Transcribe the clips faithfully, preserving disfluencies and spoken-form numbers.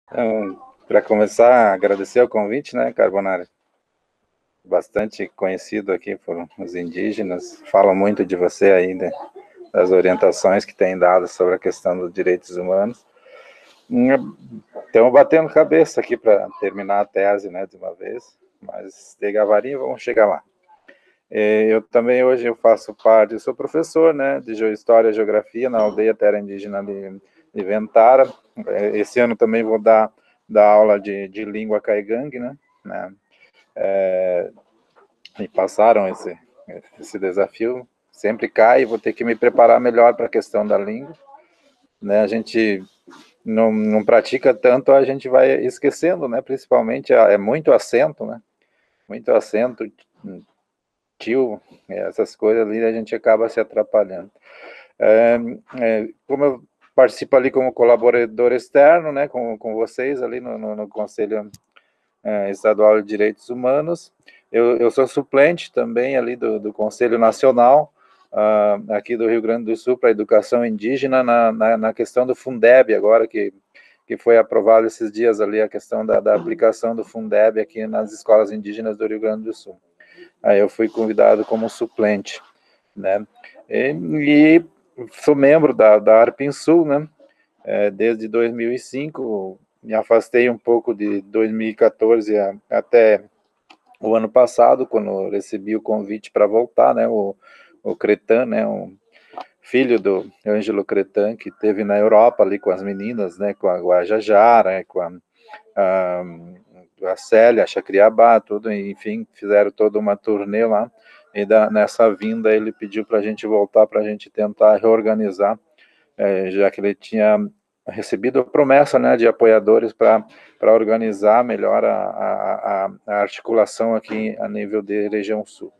Então, para começar, agradecer o convite, né, Carbonari? Bastante conhecido aqui por os indígenas, falam muito de você aí, né, das orientações que tem dado sobre a questão dos direitos humanos. Estamos batendo cabeça aqui para terminar a tese, né, de uma vez, mas devagarinho vamos chegar lá. Eu também hoje eu faço parte, eu sou professor, né, de História e Geografia na aldeia Terra Indígena de, de Ventara. Esse ano também vou dar, dar aula de, de língua caigangue, né, né é, me passaram esse, esse desafio, sempre cai, vou ter que me preparar melhor para a questão da língua, né, a gente não, não pratica tanto, a gente vai esquecendo, né, principalmente, é muito acento, né, muito acento, tio, essas coisas ali, a gente acaba se atrapalhando. É, é, como eu participo ali como colaborador externo, né, com, com vocês ali no, no, no Conselho é, Estadual de Direitos Humanos, eu, eu sou suplente também ali do, do Conselho Nacional, uh, aqui do Rio Grande do Sul, para a educação indígena, na, na, na questão do Fundeb, agora que, que foi aprovado esses dias ali, a questão da, da aplicação do Fundeb aqui nas escolas indígenas do Rio Grande do Sul. Aí eu fui convidado como suplente, né? E, e sou membro da, da Arpinsul, né? É, desde dois mil e cinco, me afastei um pouco de dois mil e quatorze a, até o ano passado, quando recebi o convite para voltar, né? O, o Cretan, né? Um filho do Ângelo Cretan, que teve na Europa ali com as meninas, né? Com a Guajajara, com a, a a Célia, a Chacriabá, tudo, enfim, fizeram toda uma turnê lá, e da, nessa vinda ele pediu para a gente voltar, para a gente tentar reorganizar, é, já que ele tinha recebido a promessa, né, de apoiadores para organizar melhor a, a, a, articulação aqui a nível de região sul.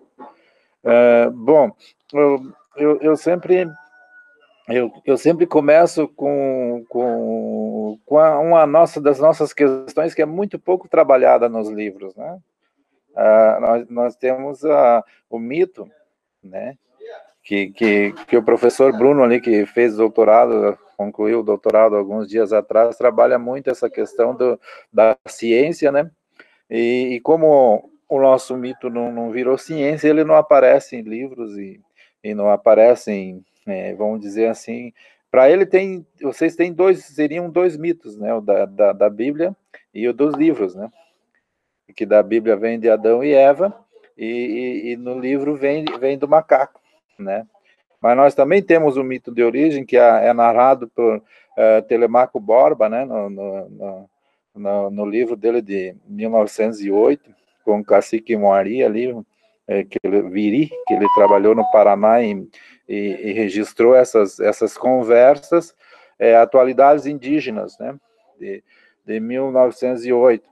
É, bom, eu, eu, eu sempre Eu, eu sempre começo com, com, com a, uma nossa, das nossas questões que é muito pouco trabalhada nos livros, né? Ah, nós, nós temos ah, o mito, né? Que, que, que o professor Bruno ali, que fez doutorado, concluiu o doutorado alguns dias atrás, trabalha muito essa questão do, da ciência, né? E, e como o nosso mito não, não virou ciência, ele não aparece em livros e, e não aparece em, é, vamos dizer assim, para ele tem, vocês têm dois, seriam dois mitos, né, o da, da, da Bíblia e o dos livros, né, que da Bíblia vem de Adão e Eva, e, e, e no livro vem, vem do macaco, né, mas nós também temos o mito de origem, que é, é narrado por uh, Telemaco Borba, né, no, no, no no, no livro dele de mil novecentos e oito, com o Cacique Moari ali, é, que ele, Viri, que ele trabalhou no Paraná e, e, e registrou essas, essas conversas, é, atualidades indígenas, né, de, de mil novecentos e oito.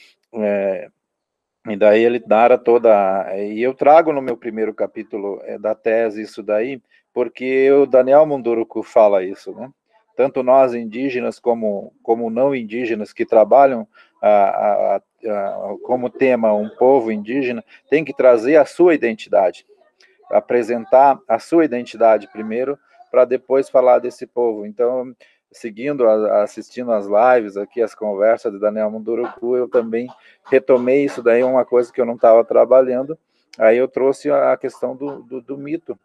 É, e daí ele narra toda, e eu trago no meu primeiro capítulo é, da tese isso daí, porque o Daniel Munduruku fala isso, né? Tanto nós indígenas como, como não indígenas que trabalham a, a, a, como tema um povo indígena, tem que trazer a sua identidade, apresentar a sua identidade primeiro, para depois falar desse povo. Então, seguindo, assistindo as lives aqui, as conversas de Daniel Munduruku, eu também retomei isso daí, uma coisa que eu não estava trabalhando, aí eu trouxe a questão do, do, do mito,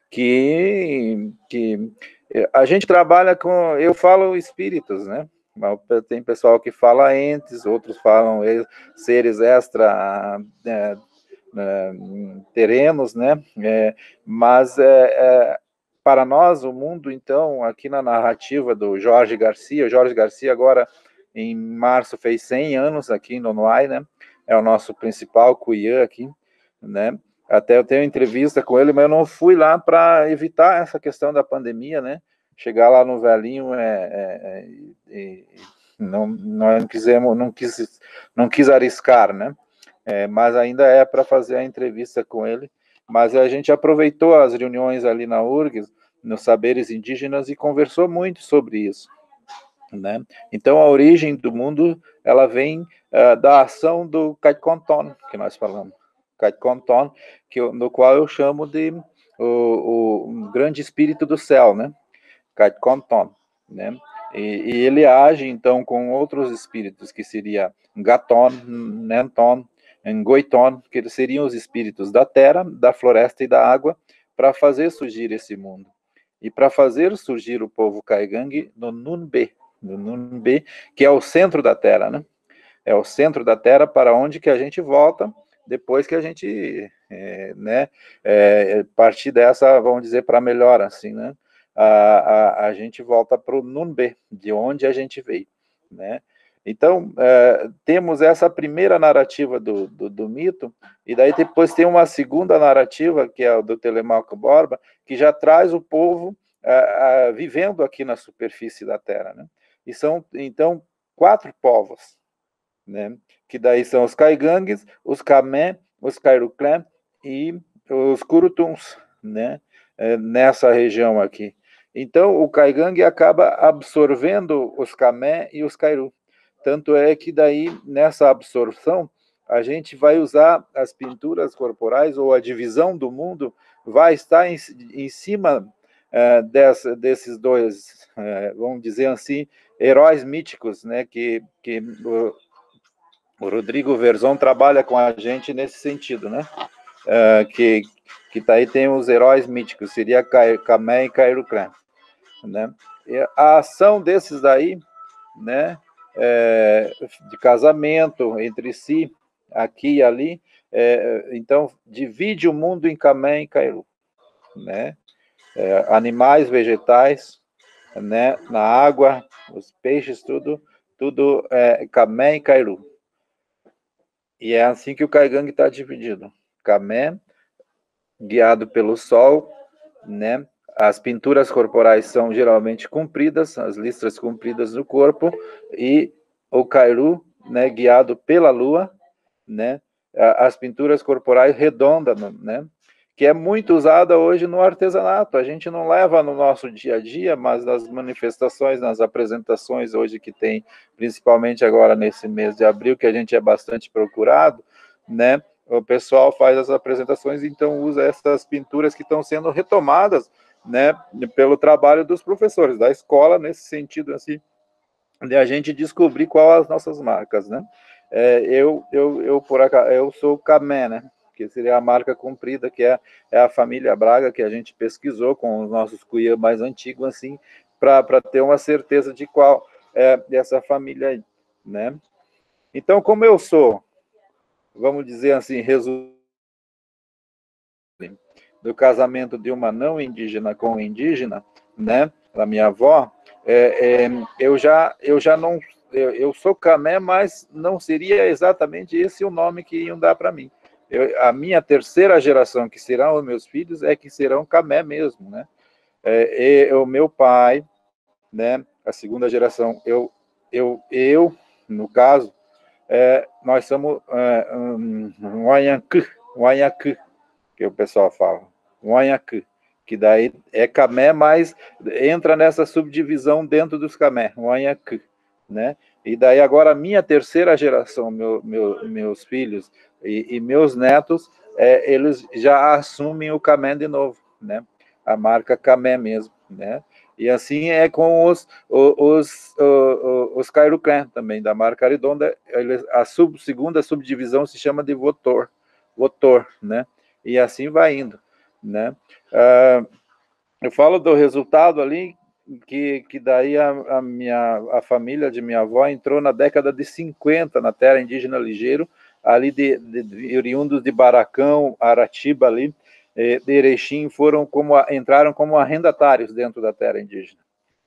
que, que a gente trabalha com, eu falo espíritos, né? Tem pessoal que fala entes, outros falam seres extra, é, é, terrenos, né? É, mas é, é, para nós, o mundo, então, aqui na narrativa do Jorge Garcia, o Jorge Garcia agora, em março, fez cem anos aqui no Noai, né? É o nosso principal cuiã aqui, né? Até eu tenho entrevista com ele, mas eu não fui lá para evitar essa questão da pandemia, né? Chegar lá no velhinho é, é, é, não, não quisemos, não quis, não quis arriscar, né? É, mas ainda é para fazer a entrevista com ele. Mas a gente aproveitou as reuniões ali na U R G S, nos Saberes Indígenas, e conversou muito sobre isso, né? Então, a origem do mundo, ela vem uh, da ação do Kaikonton, que nós falamos. Kaikonton, que eu, no qual eu chamo de o, o um grande espírito do céu, né? Kaikonton, né? E, e ele age, então, com outros espíritos, que seria Gaton, Nenton, Ngoiton, que seriam os espíritos da terra, da floresta e da água, para fazer surgir esse mundo. E para fazer surgir o povo Kaigang no Nunbe, no Nunbe, que é o centro da terra, né? É o centro da terra para onde que a gente volta depois que a gente, é, né, é, partir dessa, vamos dizer, para melhor, assim, né? A, a, a gente volta para o Nunbe, de onde a gente veio, né? Então, é, temos essa primeira narrativa do, do, do mito, e daí depois tem uma segunda narrativa, que é a do Telemaco Borba, que já traz o povo é, é, vivendo aqui na superfície da Terra, né? E são, então, quatro povos, né? Que daí são os Kaigangues, os Kamé, os Kairuclé e os Curutuns, né? É, nessa região aqui. Então, o Kaigangue acaba absorvendo os Kamé e os Kairu. Tanto é que daí, nessa absorção, a gente vai usar as pinturas corporais, ou a divisão do mundo vai estar em, em cima uh, dessa, desses dois, uh, vamos dizer assim, heróis míticos, né? Que, que uh, o Rodrigo Verzon trabalha com a gente nesse sentido, né? Uh, que, que daí tem os heróis míticos, seria Kamé e Kairuclé, né? E a ação desses daí, né? É, de casamento entre si, aqui e ali, é, então divide o mundo em Kamé e Kairu, né? É, animais, vegetais, né? Na água, os peixes, tudo, tudo é Kamé e Kairu. E é assim que o Kaigang está dividido. Kamé, guiado pelo sol, né? As pinturas corporais são geralmente compridas, as listras compridas no corpo, e o Kairu, né, guiado pela lua, né? As pinturas corporais redondas, né? Que é muito usada hoje no artesanato. A gente não leva no nosso dia a dia, mas nas manifestações, nas apresentações hoje que tem, principalmente agora nesse mês de abril, que a gente é bastante procurado, né? O pessoal faz as apresentações, então usa essas pinturas que estão sendo retomadas, né, pelo trabalho dos professores da escola, nesse sentido, assim, de a gente descobrir qual as nossas marcas, né? É, eu, eu, eu, por acaso, eu sou Kamé, né? Que seria a marca comprida, que é, é a família Braga, que a gente pesquisou com os nossos cuias mais antigos, assim, para ter uma certeza de qual é essa família aí, né? Então, como eu sou, vamos dizer assim, resultado do casamento de uma não indígena com um indígena, né, da minha avó, é, é, eu já eu já não eu, eu sou Kamé, mas não seria exatamente esse o nome que iam dar para mim. Eu, a minha terceira geração, que serão os meus filhos, é que serão Kamé mesmo, né? É, e o meu pai, né? A segunda geração, eu eu eu no caso, é, nós somos é, um, um Wanhaku, Wanhaku, que o pessoal fala, Wanhaku, que daí é Kamé, mas entra nessa subdivisão dentro dos Kamé, Wanhaku, né? E daí agora a minha terceira geração, meu, meu, meus filhos e, e meus netos, é, eles já assumem o Kamé de novo, né? A marca Kamé mesmo, né? E assim é com os os, os, os, os Kairuclé também, da marca Aridonda, eles, a sub, segunda subdivisão se chama de Votor, Votor, né? E assim vai indo, né? Uh, eu falo do resultado ali, que, que daí a, a, minha, a família de minha avó entrou na década de cinquenta na terra indígena Ligeiro, ali de, de, de oriundos de Baracão, Aratiba ali, de Erechim, foram como, entraram como arrendatários dentro da terra indígena,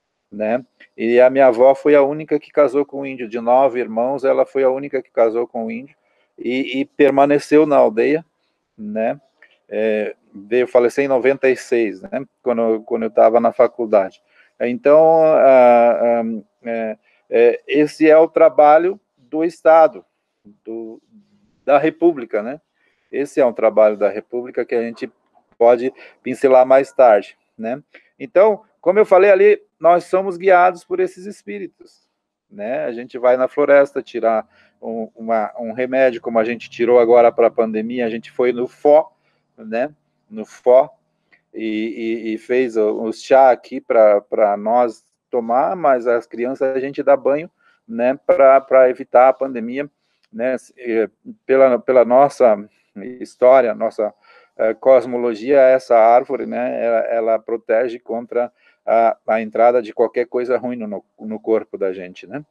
né? E a minha avó foi a única que casou com o índio, de nove irmãos, ela foi a única que casou com o índio, e, e permaneceu na aldeia, né? É, veio falecer em noventa e seis, né? Quando, quando eu estava na faculdade. Então, ah, ah, é, é, esse é o trabalho do Estado, do, da República, né? Esse é um trabalho da República que a gente pode pincelar mais tarde, né? Então, como eu falei ali, nós somos guiados por esses espíritos, né? A gente vai na floresta tirar um, uma, um remédio, como a gente tirou agora para a pandemia, a gente foi no Fó, né? No Fó, e, e, e fez os chá aqui para nós tomar, mas as crianças a gente dá banho, né, para evitar a pandemia, né, pela, pela nossa história, nossa uh, cosmologia, essa árvore, né, ela, ela protege contra a, a entrada de qualquer coisa ruim no, no corpo da gente, né.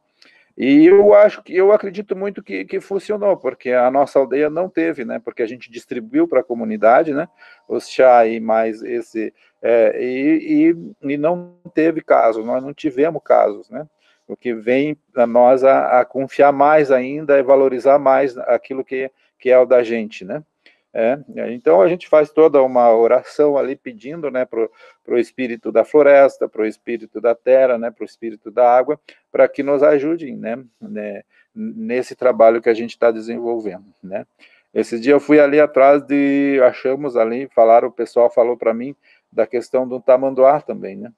E eu acho que, eu acredito muito que, que funcionou, porque a nossa aldeia não teve, né, porque a gente distribuiu para a comunidade, né, os chá e mais esse, é, e, e, e não teve casos, nós não tivemos casos, né, o que vem a nós a, a confiar mais ainda e valorizar mais aquilo que, que é o da gente, né. É, então a gente faz toda uma oração ali pedindo, né, para o espírito da floresta, para o espírito da terra, né, para o espírito da água, para que nos ajudem, né, né, nesse trabalho que a gente está desenvolvendo, né. Esse dia eu fui ali atrás de, achamos ali, falaram, o pessoal falou para mim da questão do tamanduá também, né.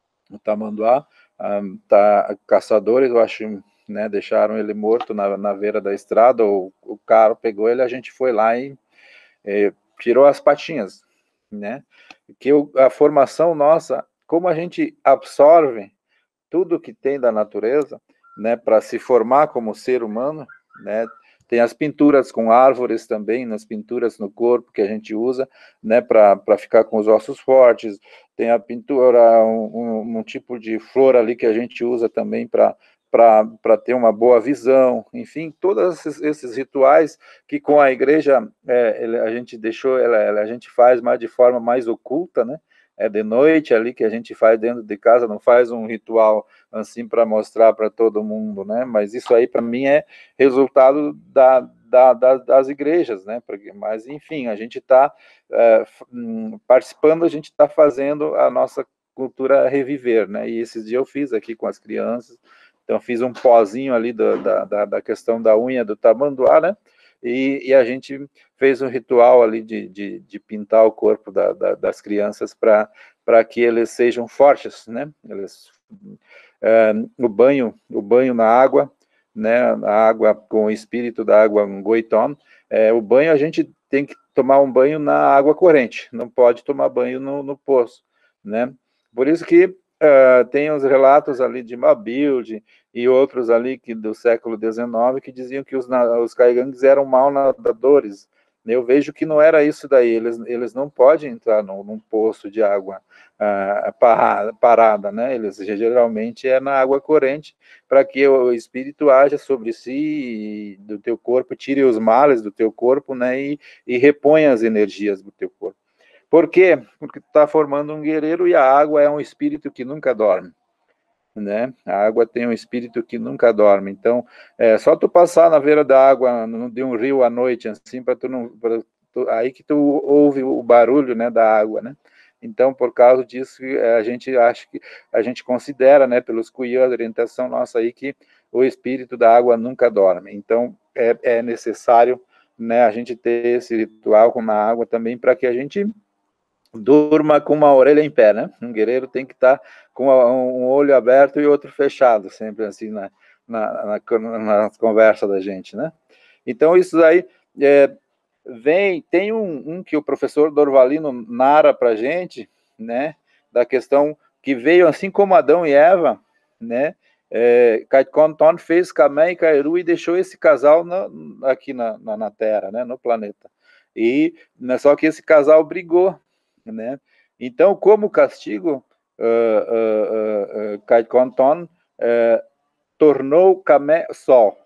O tamanduá, ah, tá, caçadores, eu acho, né, deixaram ele morto na, na beira da estrada, ou o cara pegou ele, a gente foi lá e É, tirou as patinhas, né? Que o, a formação nossa, como a gente absorve tudo que tem da natureza, né, para se formar como ser humano, né? Tem as pinturas com árvores também, nas pinturas no corpo que a gente usa, né, para ficar com os ossos fortes. Tem a pintura, um, um, um tipo de flor ali que a gente usa também para para ter uma boa visão, enfim, todos esses, esses rituais que com a igreja é, ele, a gente deixou, ela, ela, a gente faz mais de forma mais oculta, né? É de noite ali que a gente faz dentro de casa, não faz um ritual assim para mostrar para todo mundo, né? Mas isso aí para mim é resultado da, da, da, das igrejas, né? Porque, mas enfim, a gente está é, participando, a gente está fazendo a nossa cultura reviver, né? E esses dias eu fiz aqui com as crianças. Então, fiz um pozinho ali do, da, da, da questão da unha do tamanduá, né? E, e a gente fez um ritual ali de, de, de pintar o corpo da, da, das crianças para que eles sejam fortes, né? Eles, é, o banho, o banho na água, né? A água com o espírito da água Ngoiton, é, o banho a gente tem que tomar um banho na água corrente, não pode tomar banho no, no poço, né? Por isso que Uh, tem os relatos ali de Mabilde e outros ali que, do século dezenove que diziam que os, os caigangues eram mal nadadores. Eu vejo que não era isso daí, eles, eles não podem entrar num, num poço de água uh, parada, parada, né? Eles geralmente é na água corrente, para que o espírito haja sobre si, do teu corpo, tire os males do teu corpo, né? E, e reponha as energias do teu corpo. Por quê? Porque tu está formando um guerreiro e a água é um espírito que nunca dorme, né? A água tem um espírito que nunca dorme. Então, é só tu passar na beira da água de um rio à noite, assim, para tu não, pra tu, aí que tu ouve o barulho, né, da água, né? Então, por causa disso, a gente acha que a gente considera, né, pelos cuias, a orientação nossa aí, que o espírito da água nunca dorme. Então, é, é necessário, né, a gente ter esse ritual com a água também para que a gente durma com uma orelha em pé, né? Um guerreiro tem que estar com um olho aberto e outro fechado, sempre assim na, na, na, na conversa da gente, né? Então, isso aí é, vem, tem um, um que o professor Dorvalino narra para a gente, né? Da questão que veio assim como Adão e Eva, né? É, Kaikonton fez Kamé e Kairu e deixou esse casal na, aqui na, na, na Terra, né? No planeta. E só que esse casal brigou, né? Então, como castigo, uh, uh, uh, Kaikonton uh, tornou Kamé sol,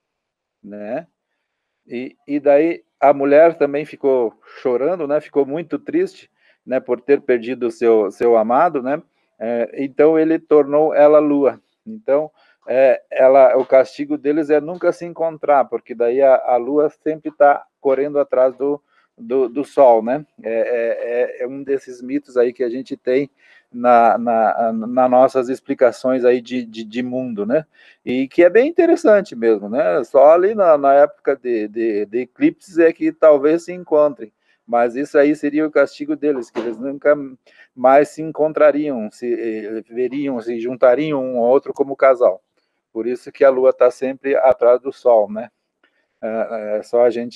né? E, e daí a mulher também ficou chorando, né? Ficou muito triste, né? Por ter perdido o seu, seu amado, né? É, então ele tornou ela lua. Então é, ela, o castigo deles é nunca se encontrar, porque daí a, a lua sempre está correndo atrás do, do, do sol, né? É, é, é um desses mitos aí que a gente tem na, na, na nossas explicações aí de, de, de mundo, né? E que é bem interessante mesmo, né? Só ali na, na época de, de, de eclipses é que talvez se encontrem, mas isso aí seria o castigo deles, que eles nunca mais se encontrariam, se veriam, se juntariam um ao outro como casal. Por isso que a Lua está sempre atrás do Sol, né? É só a gente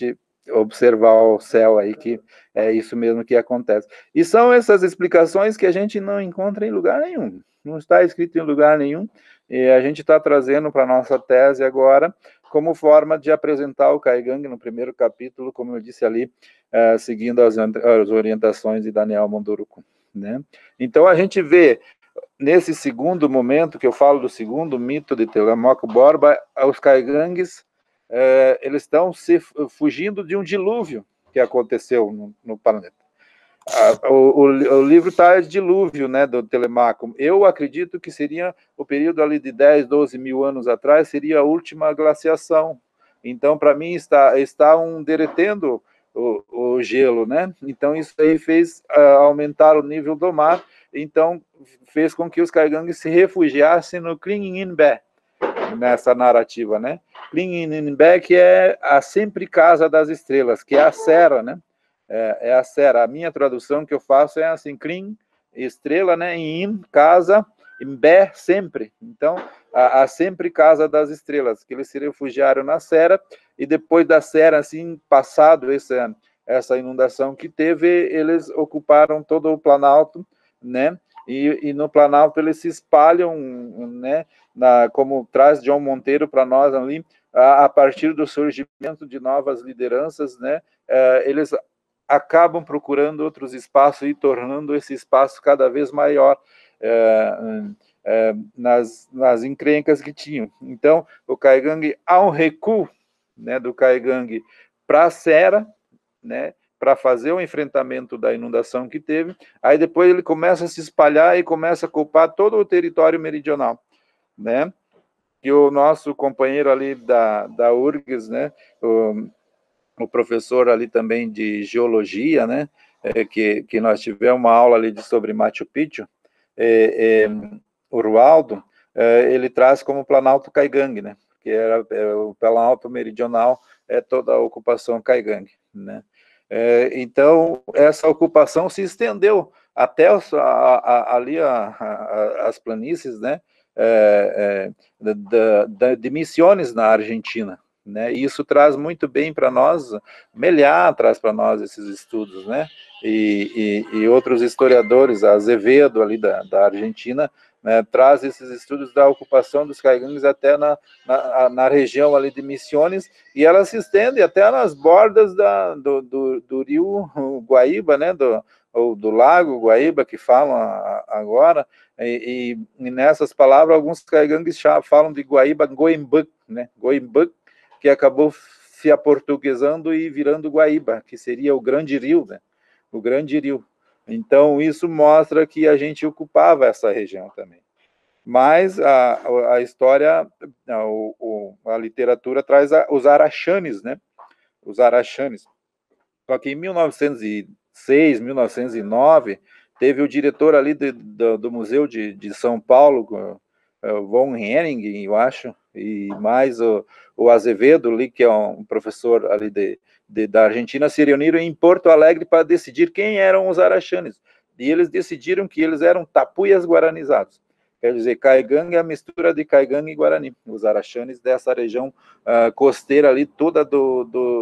observar o céu aí, que é isso mesmo que acontece. E são essas explicações que a gente não encontra em lugar nenhum, não está escrito em lugar nenhum, e a gente está trazendo para a nossa tese agora, como forma de apresentar o Kaigang no primeiro capítulo, como eu disse ali, uh, seguindo as, as orientações de Daniel Munduruku, né? Então a gente vê, nesse segundo momento, que eu falo do segundo mito de Telemaco Borba, os Kaigangues, eh, eles estão se fugindo de um dilúvio que aconteceu no, no planeta. Ah, o, o, o livro está de dilúvio, né, do Telemaco. Eu acredito que seria o período ali de dez, doze mil anos atrás, seria a última glaciação. Então, para mim, está, está um derretendo o, o gelo, né? Então, isso aí fez uh, aumentar o nível do mar, então fez com que os Kaigangues se refugiassem no Klinginbe, nessa narrativa, né? Klinginbe, que é a sempre casa das estrelas, que é a Serra, né? É, é a Serra. A minha tradução que eu faço é assim, Klin, estrela, né? In, casa, Imbe, sempre. Então, a, a sempre casa das estrelas, que eles se refugiaram na Serra, e depois da Serra, assim, passado essa, essa inundação que teve, eles ocuparam todo o Planalto, né? E, e no Planalto eles se espalham, né? Na, como traz John Monteiro para nós ali, a, a partir do surgimento de novas lideranças, né? Uh, eles acabam procurando outros espaços e tornando esse espaço cada vez maior uh, uh, nas, nas encrencas que tinham. Então, o Kaigang, há um recuo, né, do Kaigang para a Serra, né, para fazer o enfrentamento da inundação que teve, aí depois ele começa a se espalhar e começa a ocupar todo o território meridional, né, que o nosso companheiro ali da, da U R G S, né, o, o professor ali também de geologia, né, é, que, que nós tivemos uma aula ali de, sobre Machu Picchu, é, é, o Rualdo, é, ele traz como Planalto Kaigang, né, que era é, o Planalto Meridional, é toda a ocupação Kaigang, né. É, então, essa ocupação se estendeu até os, a, a, ali a, a, as planícies, né, é, é, de, de, de Misiones na Argentina, né, e isso traz muito bem para nós, Meliá traz para nós esses estudos, né, e, e, e outros historiadores, Azevedo ali da, da Argentina, né, traz esses estudos da ocupação dos Kaigangues até na, na, na região ali de Misiones, e ela se estende até nas bordas da, do, do, do rio Guaíba, né, do, ou do lago Guaíba, que falam agora, e, e nessas palavras, alguns Kaigangues falam de Guaíba Goimbuk, né, Goimbuk, que acabou se aportuguesando e virando Guaíba, que seria o grande rio, né, o grande rio. Então, isso mostra que a gente ocupava essa região também. Mas a, a história, a, o, a literatura traz a, os Araxanes, né? Os Araxanes. Só que em mil novecentos e seis, mil novecentos e nove, teve o diretor ali de, do, do Museu de, de São Paulo, von Henning, eu acho, e mais o, o Azevedo, ali, que é um professor ali de, de, da Argentina, se reuniram em Porto Alegre para decidir quem eram os Araxanes. E eles decidiram que eles eram tapuias guaranizados. Quer dizer, Kaigang é a mistura de Kaigang e Guarani, os Araxanes dessa região uh, costeira ali, toda do, do,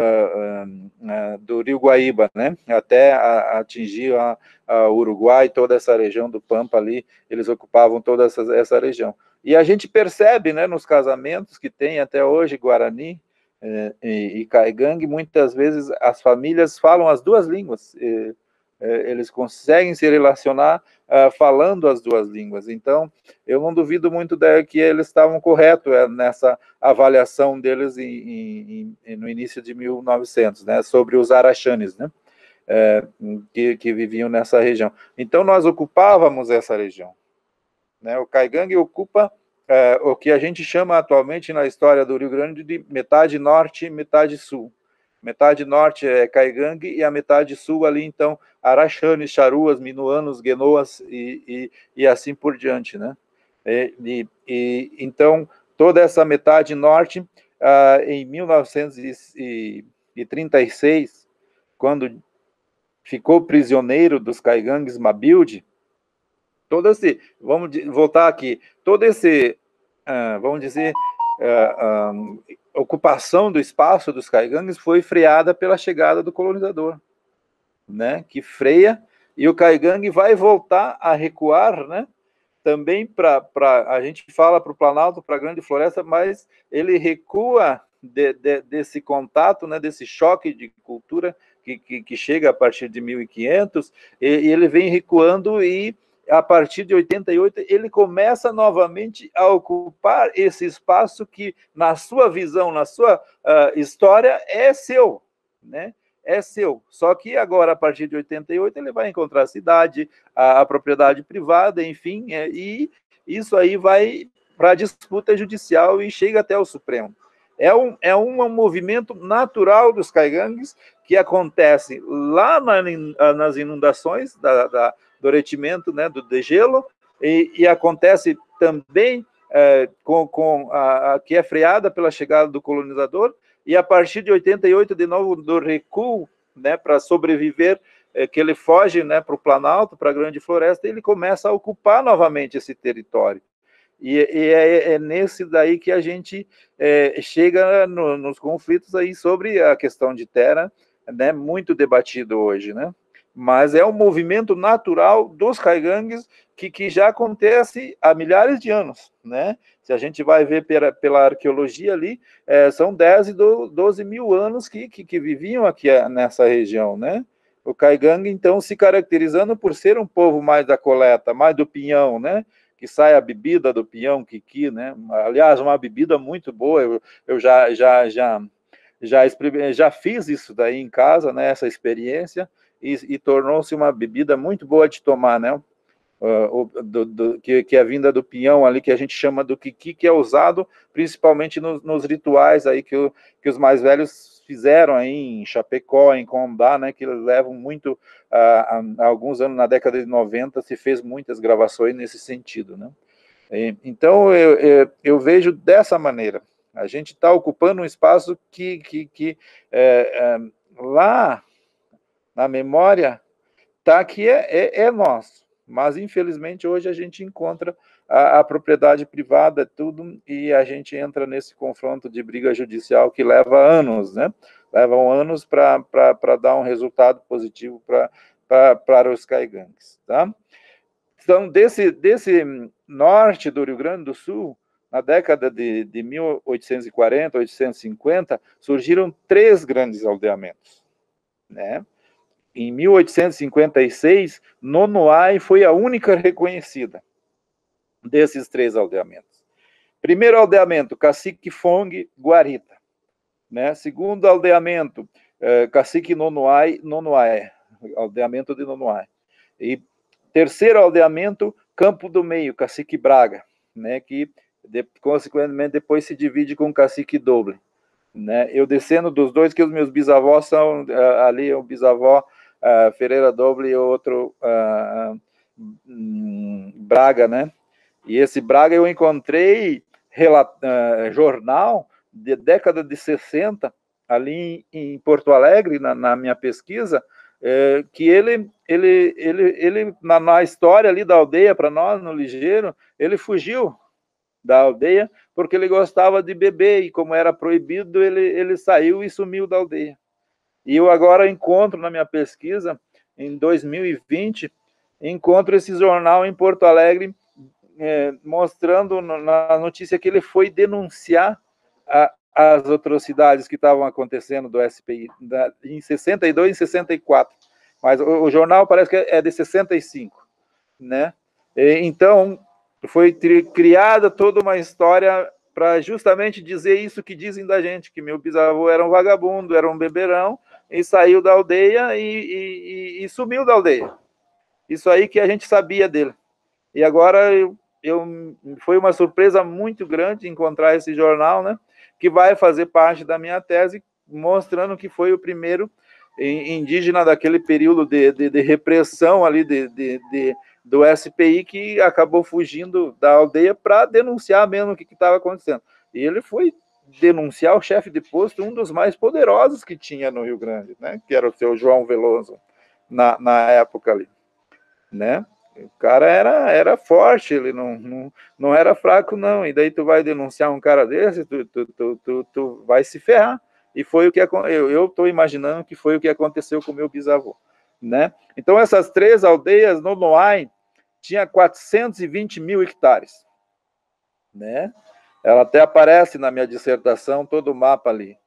uh, uh, uh, do Rio Guaíba, né, até a, atingir a, a Uruguai, toda essa região do Pampa ali, eles ocupavam toda essa, essa região. E a gente percebe, né, nos casamentos que tem até hoje, Guarani eh, e, e Kaigang, muitas vezes as famílias falam as duas línguas, eh, eles conseguem se relacionar uh, falando as duas línguas. Então, eu não duvido muito de que eles estavam corretos uh, nessa avaliação deles em, em, em, no início de mil e novecentos, né, sobre os Araxanes, né, uh, que, que viviam nessa região. Então, nós ocupávamos essa região, né, o Kaigang ocupa uh, o que a gente chama atualmente na história do Rio Grande de metade norte e metade sul. Metade norte é Kaigang e a metade sul ali, então, Araxanes, Charuas, Minuanos, Guenoas e, e, e assim por diante, né? E, e, e, então, toda essa metade norte, ah, em mil novecentos e trinta e seis, quando ficou prisioneiro dos Kaigangues Mabilde, todo esse, vamos voltar aqui, todo esse, ah, vamos dizer, ah, ah, ocupação do espaço dos caigangues foi freada pela chegada do colonizador, né, que freia, e o caigangue vai voltar a recuar, né, também para, a gente fala para o Planalto, para a Grande Floresta, mas ele recua de, de, desse contato, né, desse choque de cultura que, que, que chega a partir de mil e quinhentos, e, e ele vem recuando, e a partir de oitenta e oito ele começa novamente a ocupar esse espaço que, na sua visão, na sua uh, história, é seu, né? É seu. Só que agora, a partir de oitenta e oito, ele vai encontrar a cidade, a, a propriedade privada, enfim, é, e isso aí vai para a disputa judicial e chega até o Supremo. É um, é um movimento natural dos caigangues que acontece lá na, nas inundações da, da, do retimento, né, do degelo, e, e acontece também é, com, com a, a, que é freada pela chegada do colonizador, e a partir de oitenta e oito, de novo, do recuo, né, para sobreviver, é, que ele foge, né, para o Planalto, para a Grande Floresta, e ele começa a ocupar novamente esse território. E, e é, é nesse daí que a gente é, chega no, nos conflitos aí sobre a questão de terra, né, muito debatido hoje, né? Mas é um movimento natural dos caigangues que, que já acontece há milhares de anos, né? Se a gente vai ver pela, pela arqueologia ali, é, são dez e doze mil anos que, que, que viviam aqui nessa região, né? O caigangue, então, se caracterizando por ser um povo mais da coleta, mais do pinhão, né? Que sai a bebida do pinhão, quiqui, né? Aliás, uma bebida muito boa, eu, eu já, já, já, já, já fiz isso daí em casa, né? Essa experiência, e, e tornou-se uma bebida muito boa de tomar, né? Uh, do, do, que, que é vinda do pinhão ali, que a gente chama do quiqui, que é usado principalmente no, nos rituais aí que, o, que os mais velhos fizeram aí em Chapecó, em Condá, né, que eles levam muito, uh, há, há alguns anos, na década de noventa, se fez muitas gravações nesse sentido, né? E, então, eu, eu, eu vejo dessa maneira, a gente está ocupando um espaço que, que, que é, é, lá na memória tá, que é, é, é nosso, mas infelizmente hoje a gente encontra a, a propriedade privada, tudo, e a gente entra nesse confronto de briga judicial que leva anos, né? Levam anos para dar um resultado positivo para os caigangues, tá? Então, desse, desse norte do Rio Grande do Sul, na década de, de mil oitocentos e quarenta, oitocentos e cinquenta, surgiram três grandes aldeamentos, né? Em mil oitocentos e cinquenta e seis, Nonoai foi a única reconhecida desses três aldeamentos. Primeiro aldeamento, Cacique Fong, Guarita. Né? Segundo aldeamento, eh, Cacique Nonoai, Nonoai, aldeamento de Nonoai. E terceiro aldeamento, Campo do Meio, Cacique Braga, né? Que de, consequentemente depois se divide com Cacique Doble. Né? Eu descendo dos dois, que os meus bisavós são uh, ali, o bisavó uh, Ferreira Doble e o outro uh, um, Braga, né? E esse Braga eu encontrei uh, jornal de década de sessenta, ali em, em Porto Alegre, na, na minha pesquisa, uh, que ele, ele, ele, ele na, na história ali da aldeia, para nós, no Ligeiro, ele fugiu da aldeia, porque ele gostava de beber, e como era proibido, ele, ele saiu e sumiu da aldeia. E eu agora encontro na minha pesquisa, em dois mil e vinte, encontro esse jornal em Porto Alegre, é, mostrando na notícia que ele foi denunciar a, as atrocidades que estavam acontecendo do S P I, da, em sessenta e dois e sessenta e quatro. Mas o, o jornal parece que é de sessenta e cinco, né? E, então, foi criada toda uma história para justamente dizer isso que dizem da gente, que meu bisavô era um vagabundo, era um beberão, e saiu da aldeia e, e, e sumiu da aldeia. Isso aí que a gente sabia dele. E agora eu, eu, foi uma surpresa muito grande encontrar esse jornal, né, que vai fazer parte da minha tese, mostrando que foi o primeiro indígena daquele período de, de, de repressão ali de, de, de do S P I, que acabou fugindo da aldeia para denunciar mesmo o que estava acontecendo. E ele foi denunciar o chefe de posto, um dos mais poderosos que tinha no Rio Grande, né? Que era o seu João Veloso, na, na época ali. Né? O cara era, era forte, ele não, não, não era fraco, não. E daí tu vai denunciar um cara desse, tu, tu, tu, tu, tu vai se ferrar. E foi o que eu estou imaginando que foi o que aconteceu com o meu bisavô, né? Então, essas três aldeias, Nonoai tinha quatrocentos e vinte mil hectares, né? Ela até aparece na minha dissertação, todo o mapa ali.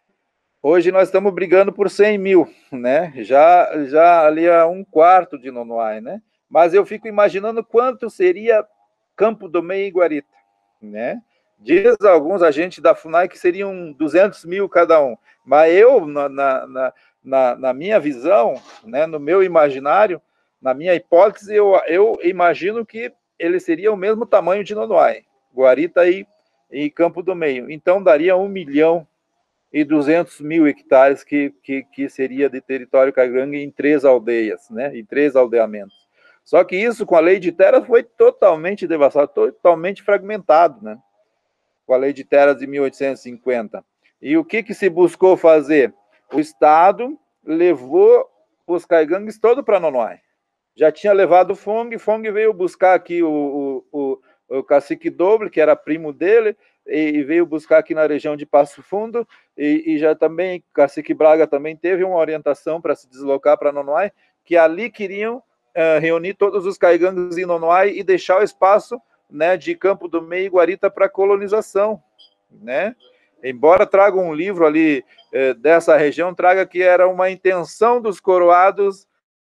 Hoje nós estamos brigando por cem mil, né? Já, já ali é um quarto de Nonoai, né? Mas eu fico imaginando quanto seria Campo do Meio e Guarita, né? Diz alguns agentes da FUNAI que seriam duzentos mil cada um, mas eu, na, na, na, na minha visão, né, no meu imaginário, na minha hipótese, eu, eu imagino que ele seria o mesmo tamanho de Nonoai, Guarita e, e Campo do Meio. Então, daria um milhão e duzentos mil hectares que, que, que seria de território caigangue em três aldeias, né, em três aldeamentos. Só que isso, com a lei de terras, foi totalmente devastado, totalmente fragmentado, né, com a lei de terras de mil oitocentos e cinquenta. E o que, que se buscou fazer? O Estado levou os caigangues todo para Nonoai. Já tinha levado o Fong, Fong veio buscar aqui o, o, o, o cacique Doble, que era primo dele, e, e veio buscar aqui na região de Passo Fundo, e, e já também, cacique Braga também teve uma orientação para se deslocar para Nonoai, que ali queriam uh, reunir todos os caigangues em Nonoai e deixar o espaço, né, de Campo do Meio e Guarita para colonização, né? Embora traga um livro ali eh, dessa região, traga que era uma intenção dos coroados,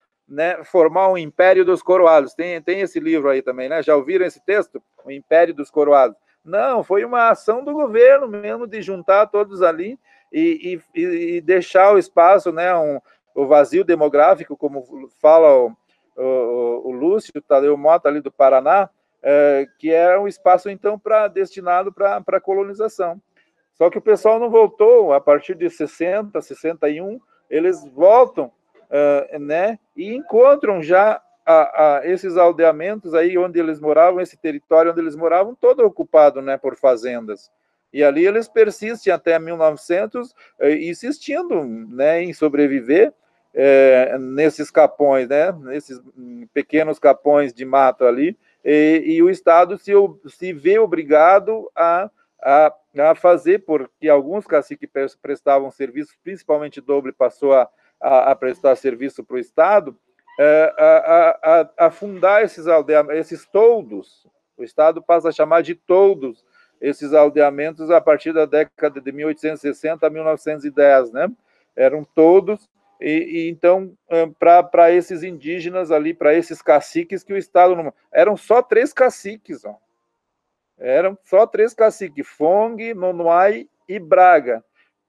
né, formar um império dos coroados. Tem, tem esse livro aí também, né? Já ouviram esse texto? O Império dos Coroados. Não, foi uma ação do governo mesmo de juntar todos ali e, e, e deixar o espaço, né, um, o vazio demográfico, como fala o, o, o Lúcio Tadeu Mota ali do Paraná, é, que é um espaço então para destinado para a colonização. Só que o pessoal não voltou a partir de sessenta, sessenta e um, eles voltam, uh, né, e encontram já a, a, esses aldeamentos aí onde eles moravam, esse território onde eles moravam, todo ocupado, né, por fazendas. E ali eles persistem até mil e novecentos, uh, insistindo, né, em sobreviver uh, nesses capões, né, nesses pequenos capões de mato ali, e, e o Estado se, se vê obrigado a, a, a fazer, porque alguns caciques prestavam serviço, principalmente Doble passou a, a, a prestar serviço para o Estado, é, a, a, a fundar esses aldeamentos, esses toldos. O Estado passa a chamar de toldos esses aldeamentos a partir da década de mil oitocentos e sessenta a mil novecentos e dez, né? Eram toldos, e, e então, para esses indígenas ali, para esses caciques que o Estado não... Eram só três caciques, ó. Eram só três caciques, Fong, Nonoai e Braga.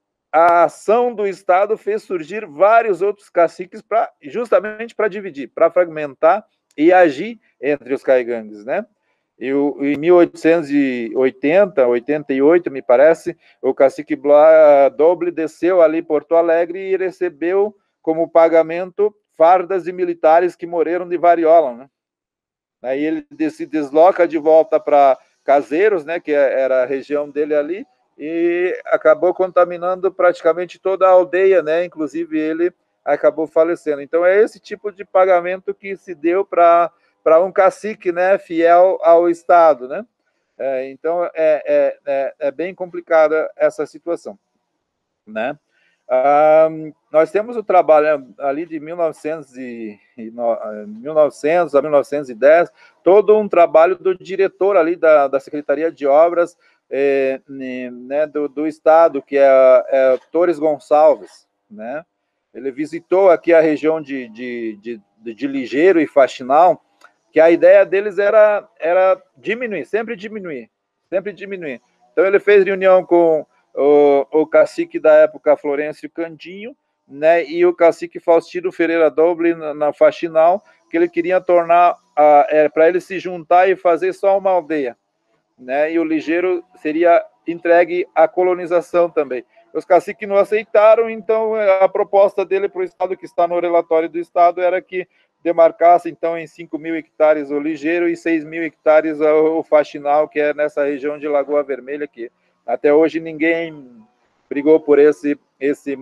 A ação do Estado fez surgir vários outros caciques pra, justamente para dividir, para fragmentar e agir entre os caigangues, né? E o, em mil oitocentos e oitenta, oitenta e oito, me parece, o cacique Doble desceu ali em Porto Alegre e recebeu como pagamento fardas de militares que morreram de variola, né? Aí ele se desloca de volta para Caseiros, né, que era a região dele ali, e acabou contaminando praticamente toda a aldeia, né? Inclusive ele acabou falecendo. Então é esse tipo de pagamento que se deu para para um cacique, né, fiel ao Estado, né? É, então é, é, é, é bem complicada essa situação, né? Ah, nós temos o trabalho ali de mil e novecentos, e, mil e novecentos a mil novecentos e dez, todo um trabalho do diretor ali da, da Secretaria de Obras, é, né, do, do Estado, que é, é Torres Gonçalves, né? Ele visitou aqui a região de, de, de, de Ligeiro e Faxinal, que a ideia deles era, era diminuir, sempre diminuir, sempre diminuir. Então ele fez reunião com o, o cacique da época, Florencio Candinho, né, e o cacique Faustino Ferreira Doble na, na Faxinal, que ele queria tornar, é, para ele se juntar e fazer só uma aldeia, né, e o Ligeiro seria entregue à colonização também. Os caciques não aceitaram, então a proposta dele para o Estado, que está no relatório do Estado, era que demarcasse então em cinco mil hectares o Ligeiro e seis mil hectares o Faxinal, que é nessa região de Lagoa Vermelha, que até hoje ninguém brigou por esse, esse,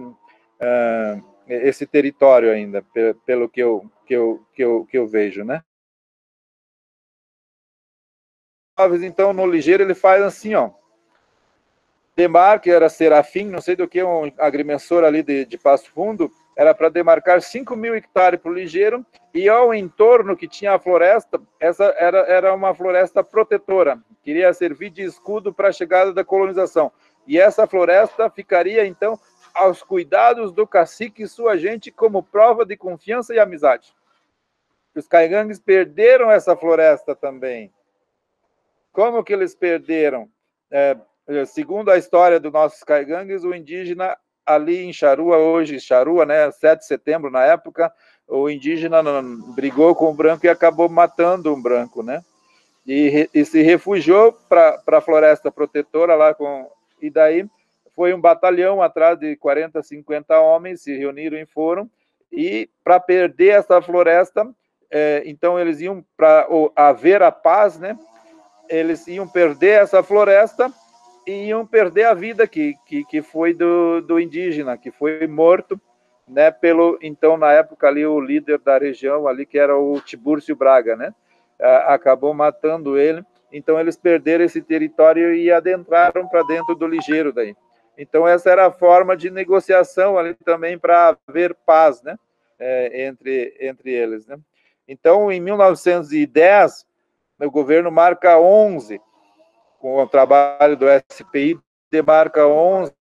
uh, esse território ainda, pelo que eu, que eu, que eu, que eu vejo, né? Alves, então, no ligeiro, ele faz assim, ó. Demarque era Serafim, não sei do que, um agrimensor ali de, de Passo Fundo, era para demarcar cinco mil hectares para o ligeiro, e ao entorno que tinha a floresta, essa era, era uma floresta protetora, queria servir de escudo para a chegada da colonização. E essa floresta ficaria, então, aos cuidados do cacique e sua gente como prova de confiança e amizade. Os caigangues perderam essa floresta também. Como que eles perderam? É, segundo a história dos nossos caigangues, o indígena ali em Charrua, hoje Charrua, né, sete de setembro, na época, o indígena brigou com o branco e acabou matando um branco, né? E, e se refugiou para a floresta protetora lá com... E daí foi um batalhão atrás de quarenta, cinquenta homens, se reuniram e foram, e para perder essa floresta, é, então eles iam para haver a paz, né? Eles iam perder essa floresta e iam perder a vida que, que, que foi do, do indígena, que foi morto, né, pelo, então, na época ali, o líder da região ali, que era o Tibúrcio Braga, né, acabou matando ele, então eles perderam esse território e adentraram para dentro do ligeiro daí. Então, essa era a forma de negociação ali também para haver paz, né, é, entre, entre eles, né. Então, em mil novecentos e dez, o governo marca onze, com o trabalho do S P I, demarca onze,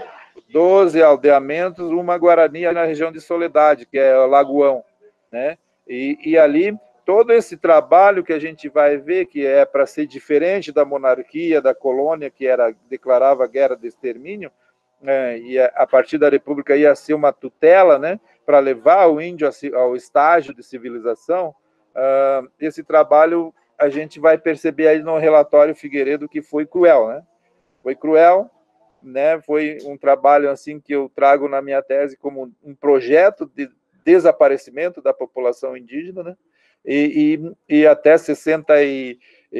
doze aldeamentos, uma Guarani na região de Soledade, que é o Lagoão, né? E, e ali, todo esse trabalho que a gente vai ver, que é para ser diferente da monarquia, da colônia, que era, declarava guerra de extermínio, né? E a partir da República ia ser uma tutela, né? Para levar o índio ao estágio de civilização, uh, esse trabalho a gente vai perceber aí no relatório Figueiredo que foi cruel, né? Foi cruel, né? Foi um trabalho assim que eu trago na minha tese como um projeto de desaparecimento da população indígena, né? E, e, e até sessenta e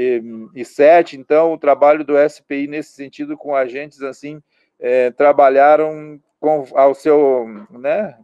sete, então, o trabalho do S P I nesse sentido com agentes assim é, trabalharam com, ao seu, né?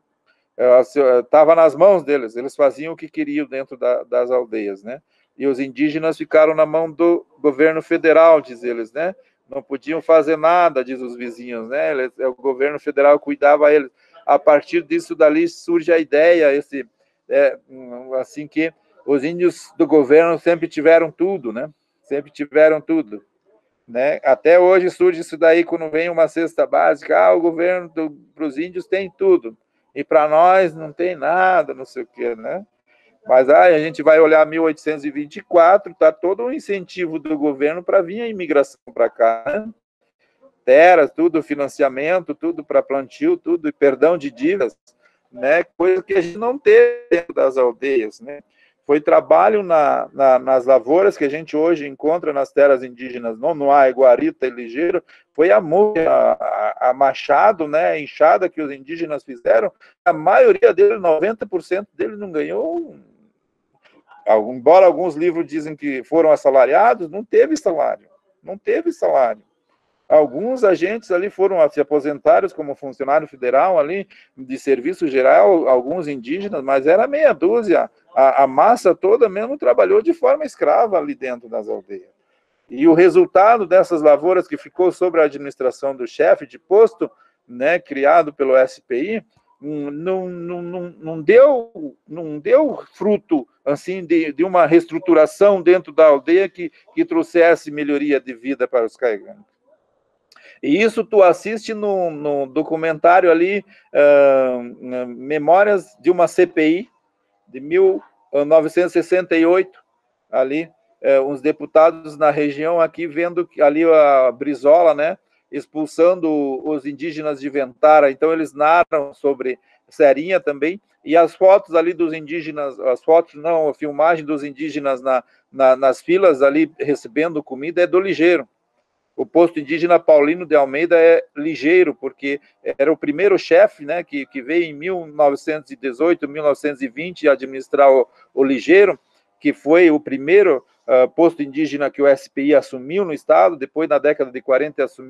Estava nas mãos deles, eles faziam o que queriam dentro da, das aldeias, né? E os indígenas ficaram na mão do governo federal, diz eles, né? Não podiam fazer nada, diz os vizinhos, né? Eles, o governo federal cuidava eles. A partir disso dali surge a ideia, esse, é, assim que os índios do governo sempre tiveram tudo, né? Sempre tiveram tudo, né? Até hoje surge isso daí quando vem uma cesta básica, ah, o governo para os índios tem tudo, e para nós não tem nada, não sei o quê, né? Mas aí a gente vai olhar mil oitocentos e vinte e quatro, está todo um incentivo do governo para vir a imigração para cá, né? Terras, tudo, financiamento, tudo para plantio, tudo, e perdão de dívidas, né? Coisa que a gente não teve dentro das aldeias, né? Foi trabalho na, na, nas lavouras que a gente hoje encontra nas terras indígenas, Nonoá, Guarita e Ligeiro, foi a, a, a machado, né, a enxada que os indígenas fizeram, a maioria deles, noventa por cento deles não ganhou, embora alguns livros dizem que foram assalariados, não teve salário, não teve salário. Alguns agentes ali foram se aposentados como funcionário federal ali, de serviço geral, alguns indígenas, mas era meia dúzia. A, a massa toda mesmo trabalhou de forma escrava ali dentro das aldeias. E o resultado dessas lavouras que ficou sob a administração do chefe de posto, né, criado pelo S P I, não, não, não, não, deu, não deu fruto assim, de, de uma reestruturação dentro da aldeia que, que trouxesse melhoria de vida para os caigangues. E isso tu assiste no, no documentário ali, uh, Memórias de uma C P I, de mil novecentos e sessenta e oito, ali, uh, uns deputados na região aqui, vendo ali a Brizola, né, expulsando os indígenas de Ventara. Então eles narram sobre Serinha também, e as fotos ali dos indígenas, as fotos não, a filmagem dos indígenas na, na, nas filas ali, recebendo comida, é do Ligeiro. O posto indígena Paulino de Almeida é ligeiro, porque era o primeiro chefe, né, que, que veio em mil novecentos e dezoito, mil novecentos e vinte administrar o, o ligeiro, que foi o primeiro uh, posto indígena que o S P I assumiu no estado. Depois, na década de quarenta, assumiu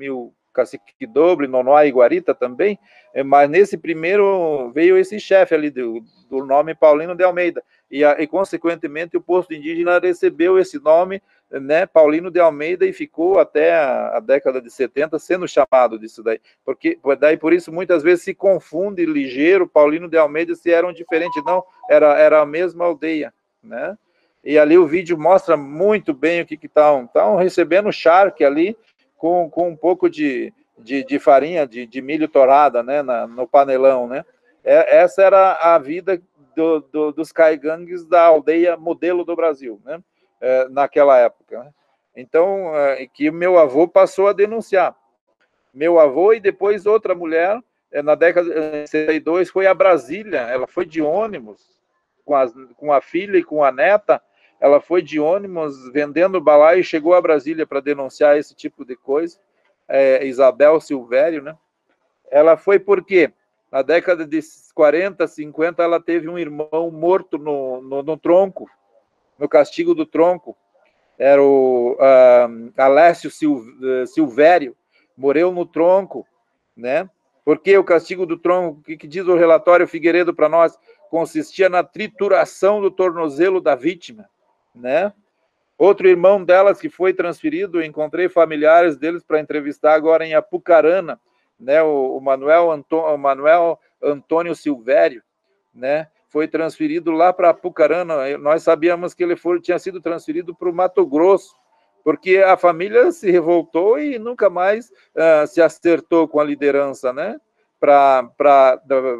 Cacique Doble, Nonoá e Guarita também, mas nesse primeiro veio esse chefe ali do, do nome Paulino de Almeida, e, a, e consequentemente o posto indígena recebeu esse nome, né, Paulino de Almeida, e ficou até a, a década de setenta sendo chamado disso daí, porque daí por isso muitas vezes se confunde ligeiro Paulino de Almeida se eram diferentes, não, era, era a mesma aldeia, né? E ali o vídeo mostra muito bem o que estão, estão recebendo charque ali, com, com um pouco de, de, de farinha, de, de milho torrada, né, na, no panelão, né? É, essa era a vida do, do, dos caigangues da aldeia modelo do Brasil, né? É, naquela época, né? Então, é, que meu avô passou a denunciar. Meu avô e depois outra mulher, é, na década de setenta e dois, foi a Brasília, ela foi de ônibus, com, as, com a filha e com a neta, ela foi de ônibus vendendo balaio e chegou a Brasília para denunciar esse tipo de coisa, é, Isabel Silvério, né? Ela foi porque na década de quarenta, cinquenta, ela teve um irmão morto no, no, no tronco, no castigo do tronco, era o uh, Alessio Sil, uh, Silvério, morreu no tronco, né? Porque o castigo do tronco, o que, que diz o relatório Figueiredo para nós, consistia na trituração do tornozelo da vítima, né? Outro irmão delas que foi transferido, encontrei familiares deles para entrevistar agora em Apucarana, né? O, o Manuel, Antônio, o Manuel Antônio Silvério, né? Foi transferido lá para Apucarana. Nós sabíamos que ele foi, tinha sido transferido para o Mato Grosso, porque a família se revoltou e nunca mais uh, se acertou com a liderança, né? Pra, pra,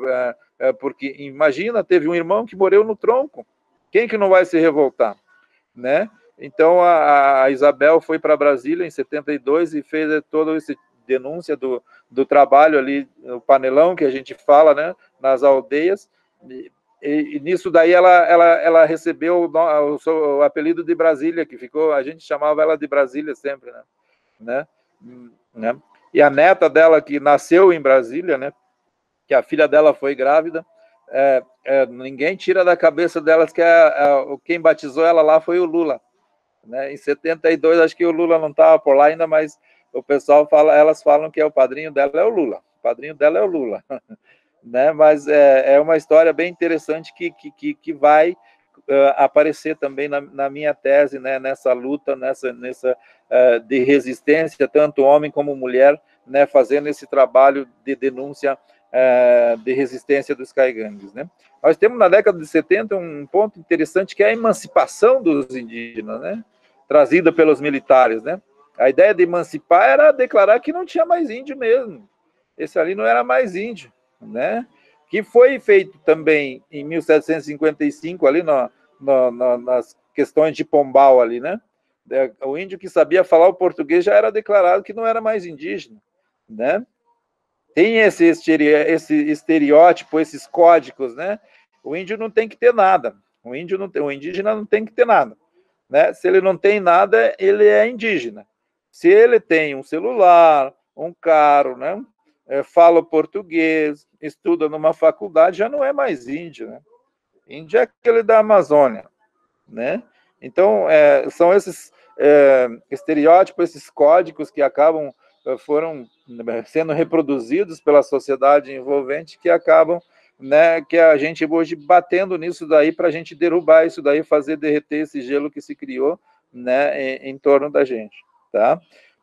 uh, uh, porque, imagina, teve um irmão que morreu no tronco. Quem que não vai se revoltar, né? Então, a, a Isabel foi para Brasília em setenta e dois e fez toda essa denúncia do, do trabalho ali, o panelão que a gente fala, né? Nas aldeias. E, e, e nisso daí ela, ela, ela recebeu o, o, o apelido de Brasília, que ficou, a gente chamava ela de Brasília sempre, né? Né? né? E a neta dela, que nasceu em Brasília, né? Que a filha dela foi grávida, é, é, ninguém tira da cabeça delas que a, a, quem batizou ela lá foi o Lula, né? Em setenta e dois, acho que o Lula não estava por lá ainda, mas o pessoal fala, elas falam que é o padrinho dela é o Lula, o padrinho dela é o Lula. Né? Mas é, é uma história bem interessante que, que, que vai uh, aparecer também na, na minha tese, né? Nessa luta, nessa, nessa uh, de resistência, tanto homem como mulher, né? Fazendo esse trabalho de denúncia uh, de resistência dos caigangues, né? Nós temos na década de setenta um ponto interessante que é a emancipação dos indígenas, né? Trazida pelos militares, né? A ideia de emancipar era declarar que não tinha mais índio mesmo. Esse ali não era mais índio, né? Que foi feito também em mil setecentos e cinquenta e cinco, ali no, no, no, nas questões de Pombal, ali, né? O índio que sabia falar o português já era declarado que não era mais indígena, né? Tem esse, esse estereótipo, esses códigos, né? O índio não tem que ter nada, o, índio não tem, o indígena não tem que ter nada, né? Se ele não tem nada, ele é indígena. Se ele tem um celular, um carro, né? É, fala português, estuda numa faculdade, já não é mais índio, né? Índio é aquele da Amazônia, né? Então, é, são esses é, estereótipos, esses códigos que acabam, foram sendo reproduzidos pela sociedade envolvente, que acabam, né, que a gente hoje batendo nisso daí para a gente derrubar isso daí, fazer derreter esse gelo que se criou, né, em, em torno da gente, tá?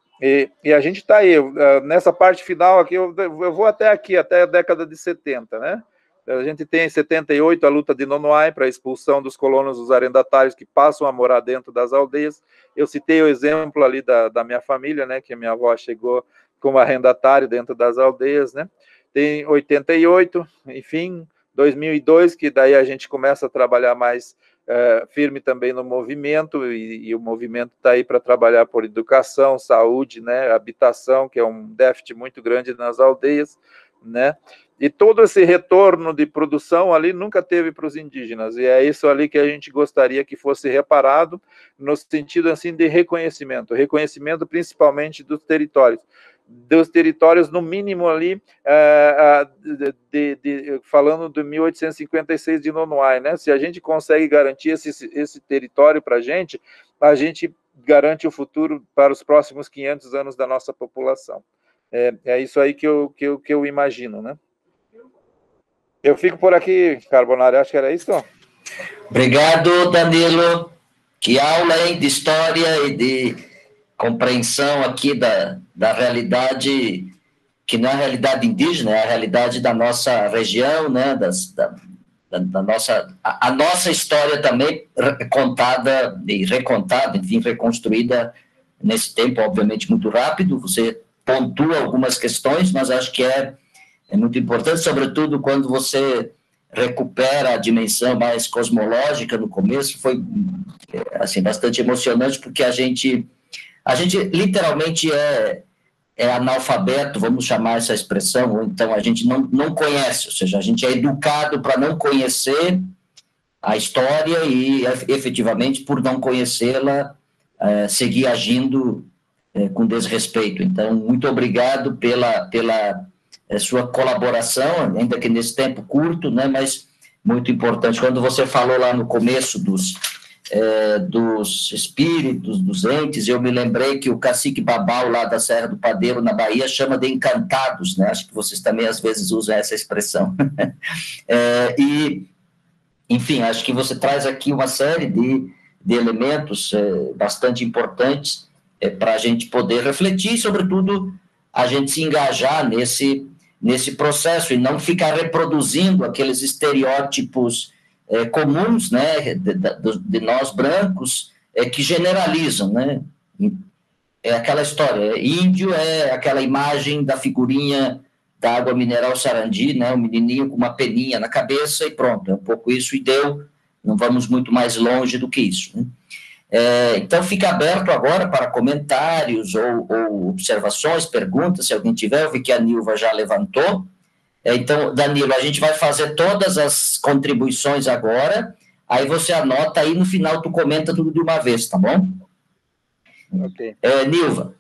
E, e a gente está aí, nessa parte final aqui, eu, eu vou até aqui, até a década de setenta, né? A gente tem em setenta e oito a luta de Nonoai para a expulsão dos colonos, dos arrendatários que passam a morar dentro das aldeias. Eu citei o exemplo ali da, da minha família, né? Que a minha avó chegou como arrendatário dentro das aldeias, né? Tem oitenta e oito, enfim, dois mil e dois, que daí a gente começa a trabalhar mais é, firme também no movimento, e, e o movimento está aí para trabalhar por educação, saúde, né, habitação, que é um déficit muito grande nas aldeias, né, e todo esse retorno de produção ali nunca teve para os indígenas, e é isso ali que a gente gostaria que fosse reparado, no sentido assim de reconhecimento, reconhecimento principalmente dos territórios, dos territórios, no mínimo ali, uh, uh, de, de, de, falando de mil oitocentos e cinquenta e seis de Nonoai, né? Se a gente consegue garantir esse, esse território para a gente, a gente garante o futuro para os próximos quinhentos anos da nossa população. É, é isso aí que eu, que, eu, que eu imagino, né? Eu fico por aqui, Carbonari, acho que era isso. Obrigado, Danilo. Que aula, hein, de história e de compreensão aqui da, da realidade, que não é a realidade indígena, é a realidade da nossa região, né, das, da, da, da nossa, a, a nossa história também contada e recontada, enfim, reconstruída nesse tempo, obviamente, muito rápido. Você pontua algumas questões, mas acho que é, é muito importante, sobretudo quando você recupera a dimensão mais cosmológica no começo. Foi assim bastante emocionante, porque a gente a gente literalmente é, é analfabeto, vamos chamar essa expressão, ou então a gente não, não conhece, ou seja, a gente é educado para não conhecer a história e, efetivamente, por não conhecê-la, é, seguir agindo é, com desrespeito. Então, muito obrigado pela, pela é, sua colaboração, ainda que nesse tempo curto, né, mas muito importante. Quando você falou lá no começo dos, é, dos espíritos, dos entes, eu me lembrei que o cacique Babau, lá da Serra do Padeiro, na Bahia, chama de encantados, né? Acho que vocês também, às vezes, usam essa expressão. é, e, enfim, acho que você traz aqui uma série de, de elementos é, bastante importantes é, para a gente poder refletir e, sobretudo, a gente se engajar nesse, nesse processo e não ficar reproduzindo aqueles estereótipos é, comuns, né, de, de, de nós brancos, é, que generalizam, né? É aquela história, é, índio é aquela imagem da figurinha da água mineral Sarandi, né, um menininho com uma peninha na cabeça e pronto, é um pouco isso e deu, não vamos muito mais longe do que isso, né? É, então, fica aberto agora para comentários ou, ou observações, perguntas, se alguém tiver. Eu vi que a Nilva já levantou. É, então, Danilo, a gente vai fazer todas as contribuições agora, aí você anota aí, no final tu comenta tudo de uma vez, tá bom? Ok. É, Nilva.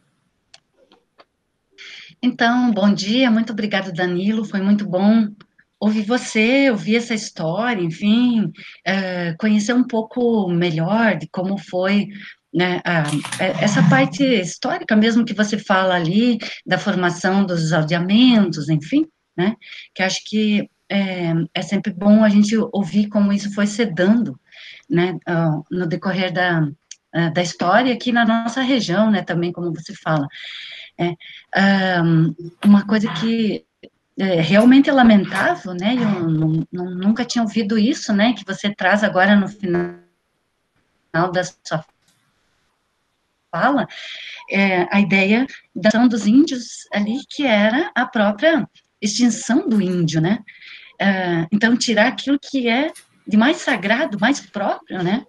Então, bom dia, muito obrigado, Danilo, foi muito bom ouvir você, ouvir essa história, enfim, é, conhecer um pouco melhor de como foi, né, a, essa parte histórica mesmo que você fala ali, da formação dos aldeamentos, enfim, né, que acho que é, é sempre bom a gente ouvir como isso foi se dando, né, no decorrer da, da história aqui na nossa região, né, também, como você fala. É, um, uma coisa que é, realmente é lamentável, né, eu não, não, nunca tinha ouvido isso, né, que você traz agora no final da sua fala, é, a ideia da ação dos índios ali, que era a própria extinção do índio, né, é, então tirar aquilo que é de mais sagrado, mais próprio, né,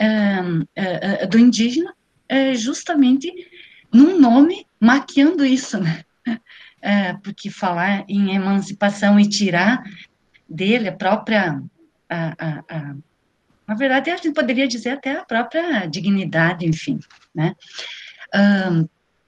é, é, do indígena, é justamente num nome, maquiando isso, né? É, porque falar em emancipação e tirar dele a própria, a, a, a, na verdade, a gente poderia dizer até a própria dignidade, enfim, né? Um,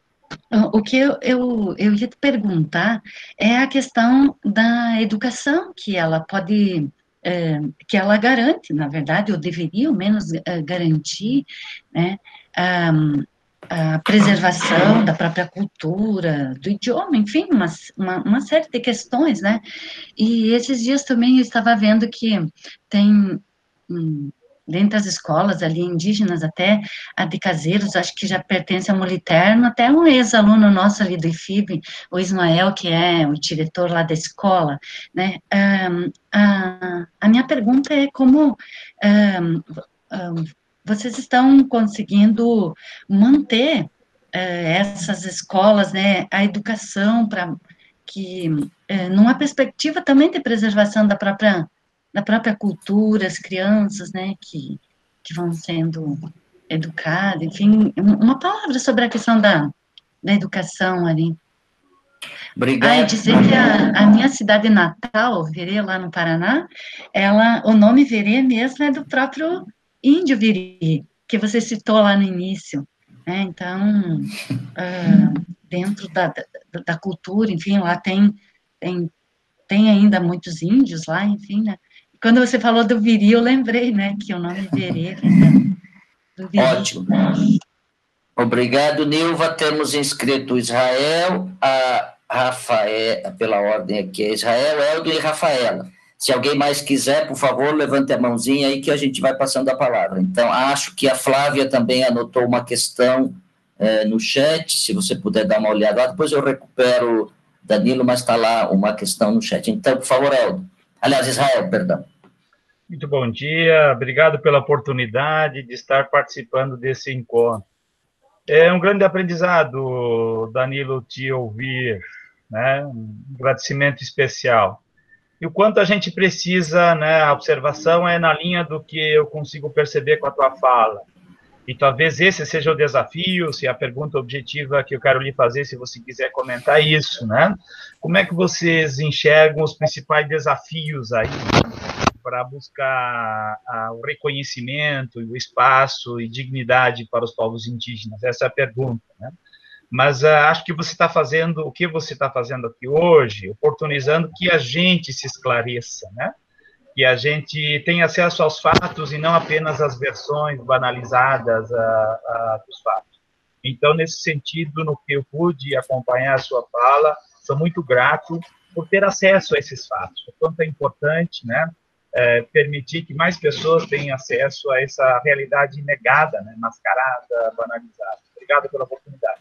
o que eu, eu, eu ia te perguntar é a questão da educação, que ela pode, é, que ela garante, na verdade, ou deveria, ao menos, é, garantir, né, um, a preservação da própria cultura, do idioma, enfim, uma, uma, uma série de questões, né? E esses dias também eu estava vendo que tem, hum, dentro das escolas ali indígenas, até a de Caseiros, acho que já pertence ao Moliterno, até um ex-aluno nosso ali do I F I B, o Ismael, que é o diretor lá da escola, né? Um, a, a minha pergunta é como um, um, vocês estão conseguindo manter eh, essas escolas, né, a educação para que, eh, numa perspectiva também de preservação da própria, da própria cultura, as crianças, né, que, que vão sendo educadas, enfim, uma palavra sobre a questão da, da educação ali. Obrigado. Ah, e dizer que a, a minha cidade natal, Verê, lá no Paraná, ela, o nome Verê mesmo é do próprio índio Viri, que você citou lá no início, né? Então, uh, dentro da, da, da cultura, enfim, lá tem, tem, tem ainda muitos índios lá, enfim, né? Quando você falou do Viri, eu lembrei, né, que o nome Verê vem do Viri. Ótimo. Obrigado, Nilva. Temos inscrito Israel, a Rafael, pela ordem aqui, é Israel, Eldo e Rafaela. Se alguém mais quiser, por favor, levante a mãozinha aí que a gente vai passando a palavra. Então, acho que a Flávia também anotou uma questão é, no chat, se você puder dar uma olhada lá, depois eu recupero, Danilo, mas está lá uma questão no chat. Então, por favor, Eldo. Aliás, Israel, perdão. Muito bom dia, obrigado pela oportunidade de estar participando desse encontro. É um grande aprendizado, Danilo, te ouvir, né? Um agradecimento especial. E o quanto a gente precisa, né? A observação é na linha do que eu consigo perceber com a tua fala. E talvez esse seja o desafio, se a pergunta objetiva que eu quero lhe fazer, se você quiser comentar isso, né? Como é que vocês enxergam os principais desafios aí para buscar ah, o reconhecimento, o espaço e dignidade para os povos indígenas? Essa é a pergunta, né? Mas ah, acho que você está fazendo, o que você está fazendo aqui hoje, oportunizando que a gente se esclareça, né? Que a gente tenha acesso aos fatos e não apenas às versões banalizadas ah, ah, dos fatos. Então, nesse sentido, no que eu pude acompanhar a sua fala, sou muito grato por ter acesso a esses fatos. O quanto é importante, né? É, permitir que mais pessoas tenham acesso a essa realidade negada, né, mascarada, banalizada. Obrigado pela oportunidade.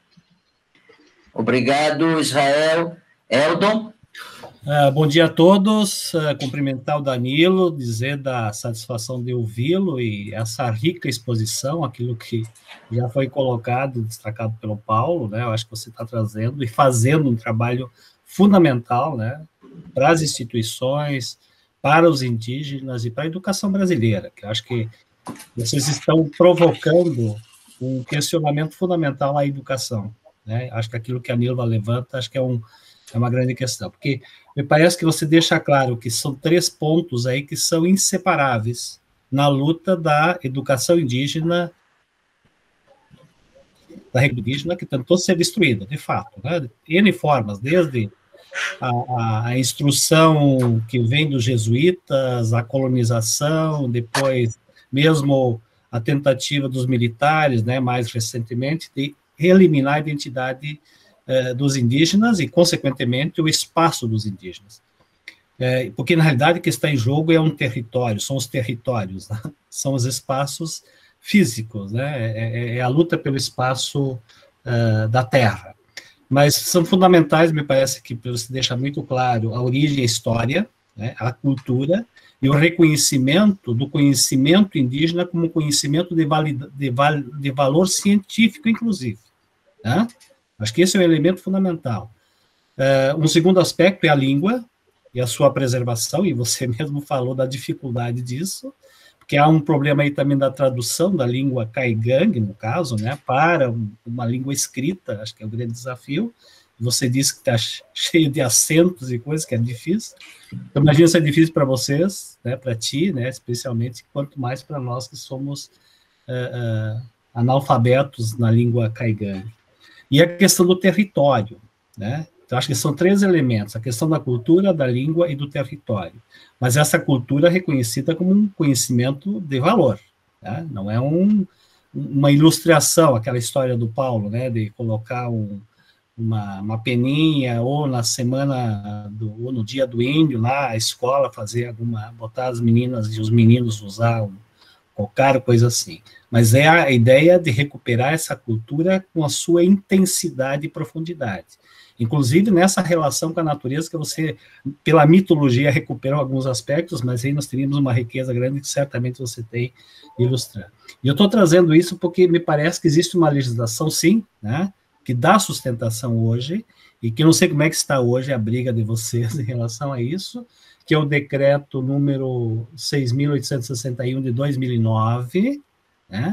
Obrigado, Israel. Eldon? Uh, bom dia a todos. Uh, cumprimentar o Danilo, dizer da satisfação de ouvi-lo e essa rica exposição, aquilo que já foi colocado, destacado pelo Paulo, né? Eu acho que você está trazendo e fazendo um trabalho fundamental, né, para as instituições, para os indígenas e para a educação brasileira, que eu acho que vocês estão provocando um questionamento fundamental à educação, né? Acho que aquilo que a Nilva levanta, acho que é, um, é uma grande questão, porque me parece que você deixa claro que são três pontos aí que são inseparáveis na luta da educação indígena, da região indígena que tentou ser destruída, de fato, né? N formas, desde A, a instrução que vem dos jesuítas, a colonização, depois mesmo a tentativa dos militares, né, mais recentemente, de eliminar a identidade eh, dos indígenas e, consequentemente, o espaço dos indígenas. É, porque, na realidade, o que está em jogo é um território, são os territórios, né? São os espaços físicos, né? é, é a luta pelo espaço uh, da terra. Mas são fundamentais, me parece que você deixa muito claro a origem e a história, né, a cultura, e o reconhecimento do conhecimento indígena como conhecimento de, valida, de, val, de valor científico, inclusive. Né? Acho que esse é um elemento fundamental. Uh, um segundo aspecto é a língua e a sua preservação, e você mesmo falou da dificuldade disso, porque há um problema aí também da tradução da língua caigangue, no caso, né, para uma língua escrita, acho que é o grande desafio. Você disse que está cheio de acentos e coisas, que é difícil. Então, imagina se é difícil para vocês, né, para ti, né, especialmente, quanto mais para nós que somos uh, uh, analfabetos na língua caigangue. E a questão do território, né? Então, acho que são três elementos, a questão da cultura, da língua e do território. Mas essa cultura é reconhecida como um conhecimento de valor, né? Não é um, uma ilustração, aquela história do Paulo, né, de colocar um, uma, uma peninha, ou na semana, do, ou no dia do índio, lá, a escola, fazer alguma, botar as meninas e os meninos usar um cocar, coisa assim. Mas é a ideia de recuperar essa cultura com a sua intensidade e profundidade. Inclusive nessa relação com a natureza, que você, pela mitologia, recuperou alguns aspectos, mas aí nós teríamos uma riqueza grande que certamente você tem ilustrando. E eu estou trazendo isso porque me parece que existe uma legislação, sim, né, que dá sustentação hoje, e que eu não sei como é que está hoje a briga de vocês em relação a isso, que é o decreto número seis mil oitocentos e sessenta e um de dois mil e nove, né,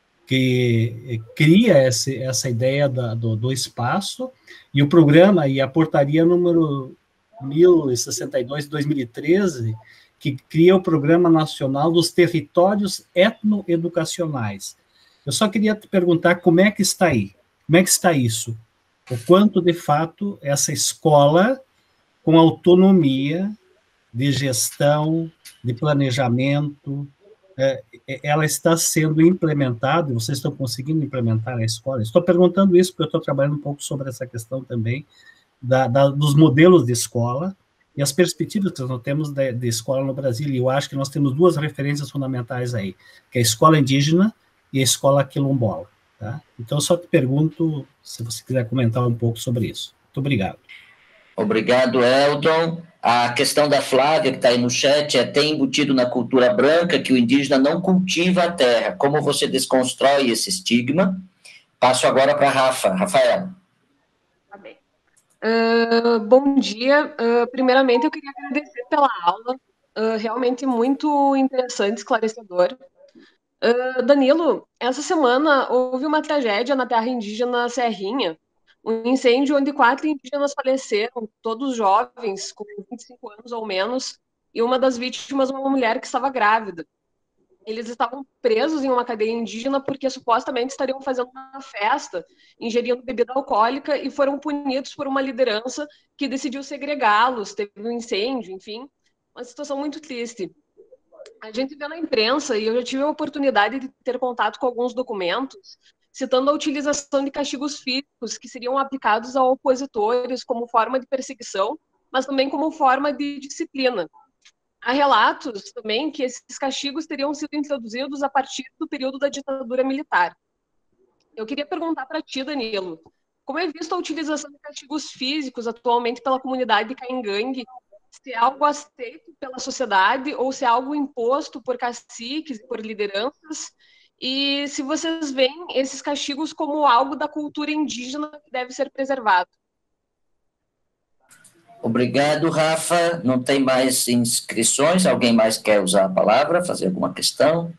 que cria esse, essa ideia da, do, do espaço, e o programa e a portaria número mil e sessenta e dois de dois mil e treze, que cria o Programa Nacional dos Territórios Etnoeducacionais. Eu só queria te perguntar como é que está aí, como é que está isso, o quanto, de fato, essa escola, com autonomia de gestão, de planejamento, é, ela está sendo implementada, vocês estão conseguindo implementar a escola? Estou perguntando isso porque eu estou trabalhando um pouco sobre essa questão também, da, da, dos modelos de escola e as perspectivas que nós temos de, de escola no Brasil. E eu acho que nós temos duas referências fundamentais aí, que é a escola indígena e a escola quilombola. Tá? Então, eu só te pergunto se você quiser comentar um pouco sobre isso. Muito obrigado. Obrigado, Eldon. A questão da Flávia, que está aí no chat, é: tem embutido na cultura branca que o indígena não cultiva a terra. Como você desconstrói esse estigma? Passo agora para a Rafa. Rafaela. Tá bem. Uh, bom dia. Uh, primeiramente, eu queria agradecer pela aula. Uh, realmente muito interessante, esclarecedor. Uh, Danilo, essa semana houve uma tragédia na terra indígena Serrinha, um incêndio onde quatro indígenas faleceram, todos jovens, com vinte e cinco anos ou menos, e uma das vítimas, uma mulher que estava grávida. Eles estavam presos em uma cadeia indígena porque supostamente estariam fazendo uma festa, ingerindo bebida alcoólica, e foram punidos por uma liderança que decidiu segregá-los, teve um incêndio, enfim, uma situação muito triste. A gente vê na imprensa, e eu já tive a oportunidade de ter contato com alguns documentos, citando a utilização de castigos físicos que seriam aplicados a opositores como forma de perseguição, mas também como forma de disciplina. Há relatos também que esses castigos teriam sido introduzidos a partir do período da ditadura militar. Eu queria perguntar para ti, Danilo, como é vista a utilização de castigos físicos atualmente pela comunidade de Caingangue, se é algo aceito pela sociedade ou se é algo imposto por caciques e por lideranças, e se vocês veem esses castigos como algo da cultura indígena que deve ser preservado. Obrigado, Rafa. Não tem mais inscrições? Alguém mais quer usar a palavra, fazer alguma questão?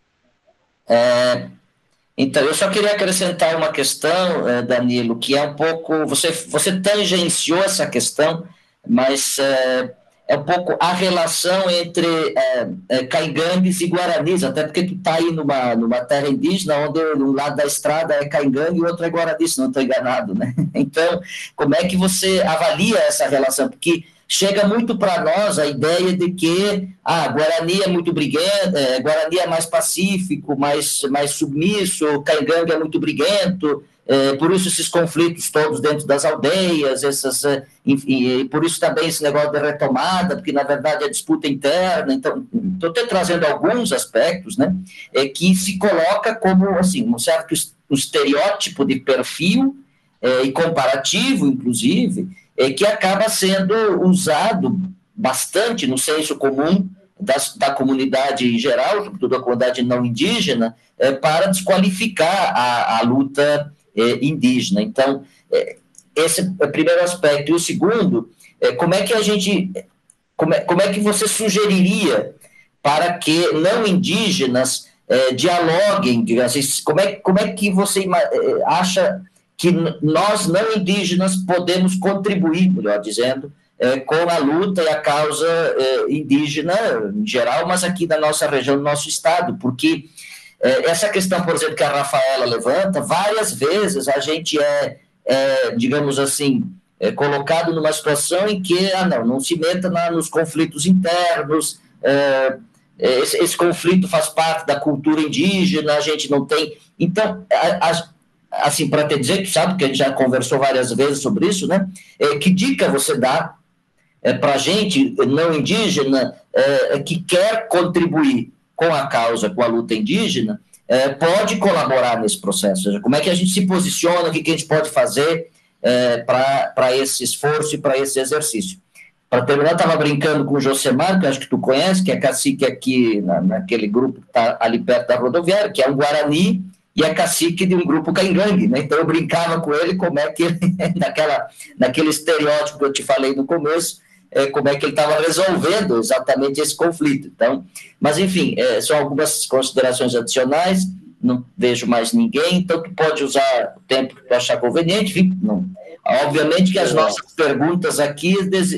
É, então, eu só queria acrescentar uma questão, é, Danilo, que é um pouco... Você, você tangenciou essa questão, mas é, é um pouco a relação entre é, é, Caingangues e Guaranis, até porque tu está aí numa, numa terra indígena, onde um lado da estrada é Caingangue e o outro é Guarani, se não estou enganado, né? Então, como é que você avalia essa relação? Porque chega muito para nós a ideia de que ah, Guarani é muito briguento, é, Guarani é mais pacífico, mais, mais submisso, Caingangue é muito briguento, é, por isso esses conflitos todos dentro das aldeias, essas, enfim, e por isso também esse negócio de retomada, porque na verdade é disputa interna. Então, estou até trazendo alguns aspectos, né, é, que se coloca como assim, um certo estereótipo de perfil é, e comparativo, inclusive, é, que acaba sendo usado bastante no senso comum das, da comunidade em geral, sobretudo a comunidade não indígena, é, para desqualificar a, a luta é, indígena. Então, é, esse é o primeiro aspecto. E o segundo, é, como é que a gente, como é, como é que você sugeriria para que não indígenas é, dialoguem, digamos assim, como é, como é que você acha que nós, não indígenas, podemos contribuir, melhor dizendo, é, com a luta e a causa é, indígena em geral, mas aqui da nossa região, do nosso estado, porque é, essa questão, por exemplo, que a Rafaela levanta, várias vezes a gente é, é digamos assim, é colocado numa situação em que, ah, não, não se meta na, nos conflitos internos, é, esse, esse conflito faz parte da cultura indígena, a gente não tem... Então, a, a, assim, para te dizer, tu sabe que a gente já conversou várias vezes sobre isso, né? É, que dica você dá é, para a gente, não indígena, é, que quer contribuir com a causa, com a luta indígena, é, pode colaborar nesse processo? Ou seja, como é que a gente se posiciona, o que, que a gente pode fazer é, para esse esforço e para esse exercício? Para terminar, eu estava brincando com o Josemar, que acho que tu conhece, que é cacique aqui na, naquele grupo que está ali perto da rodoviária, que é um Guarani, e é cacique de um grupo Caingangue, né? Então eu brincava com ele como é que ele, naquela, naquele estereótipo que eu te falei no começo, é, como é que ele estava resolvendo exatamente esse conflito. Então, mas enfim, é, são algumas considerações adicionais, não vejo mais ninguém, então tu pode usar o tempo que tu achar conveniente, enfim, não. Obviamente que as nossas perguntas aqui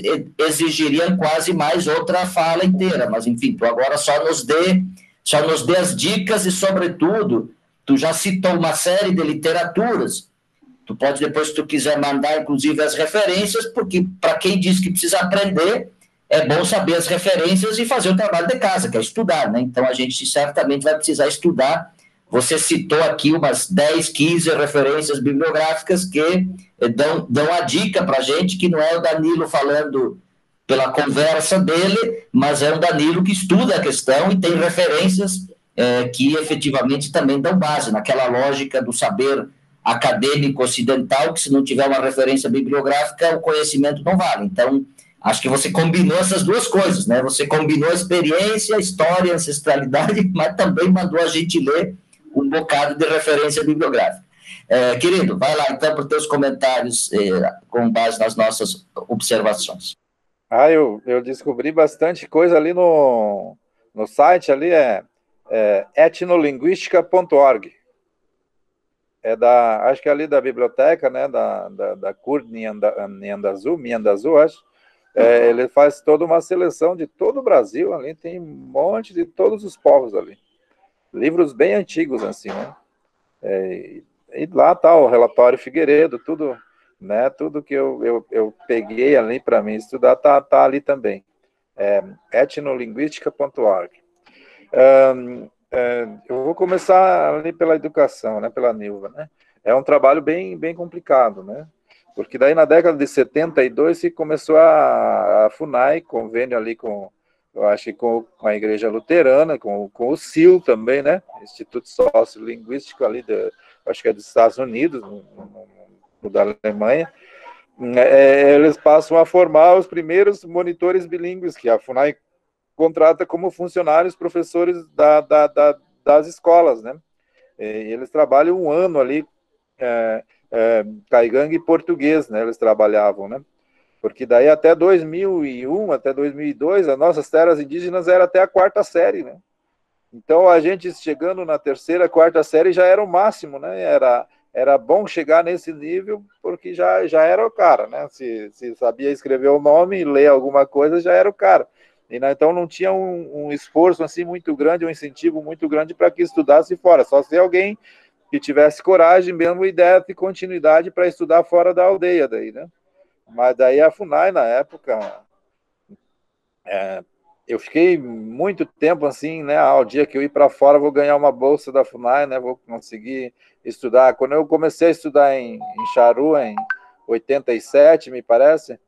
exigiriam quase mais outra fala inteira, mas enfim, tu agora só nos dê, só nos dê as dicas e, sobretudo, tu já citou uma série de literaturas. Tu pode depois, se tu quiser, mandar, inclusive, as referências, porque para quem diz que precisa aprender, é bom saber as referências e fazer o trabalho de casa, que é estudar, né? Então, a gente certamente vai precisar estudar você citou aqui umas dez, quinze referências bibliográficas que dão, dão a dica para a gente que não é o Danilo falando pela conversa dele, mas é o Danilo que estuda a questão e tem referências é, que efetivamente também dão base naquela lógica do saber acadêmico ocidental, que se não tiver uma referência bibliográfica, o conhecimento não vale. Então, acho que você combinou essas duas coisas, né? Você combinou a experiência, a história, a ancestralidade, mas também mandou a gente ler um bocado de referência bibliográfica. É, querido, vai lá então para os teus comentários é, com base nas nossas observações. Ah, eu, eu descobri bastante coisa ali no, no site, ali é, é etnolinguística ponto org. É da, acho que é ali da biblioteca, né, da, da, da C U R Nyandazu, Nyandazu, acho. É, ele faz toda uma seleção de todo o Brasil, ali tem um monte de todos os povos ali. Livros bem antigos, assim, né? É, e lá tá o relatório Figueiredo, tudo, né? Tudo que eu, eu, eu peguei ali para mim estudar tá, tá ali também. É, etnolinguística ponto org. Um, é, eu vou começar ali pela educação, né? Pela Nilva, né? É um trabalho bem, bem complicado, né? Porque daí na década de setenta e dois se começou a, a FUNAI, convênio ali com, eu acho que com, com a Igreja Luterana, com, com o S I L também, né? Instituto Sociolinguístico ali, de, acho que é dos Estados Unidos, no, no, no da Alemanha. É, eles passam a formar os primeiros monitores bilíngues, que a FUNAI contrata como funcionários professores da, da, da, das escolas, né? E eles trabalham um ano ali, é, É, caigangue e português, né, eles trabalhavam, né, porque daí até dois mil e um, até dois mil e dois, as nossas terras indígenas eram até a quarta série, né, então a gente chegando na terceira, quarta série já era o máximo, né, era, era bom chegar nesse nível, porque já, já era o cara, né, se, se sabia escrever o nome e ler alguma coisa, já era o cara, e, né, então não tinha um, um esforço assim muito grande, um incentivo muito grande para que estudasse fora, só se alguém que tivesse coragem, mesmo ideia de continuidade para estudar fora da aldeia daí, né? Mas daí a FUNAI, na época, é, eu fiquei muito tempo assim, né? Ao dia que eu ir para fora, vou ganhar uma bolsa da FUNAI, né? Vou conseguir estudar. Quando eu comecei a estudar em, em Charrua, em oitenta e sete, me parece,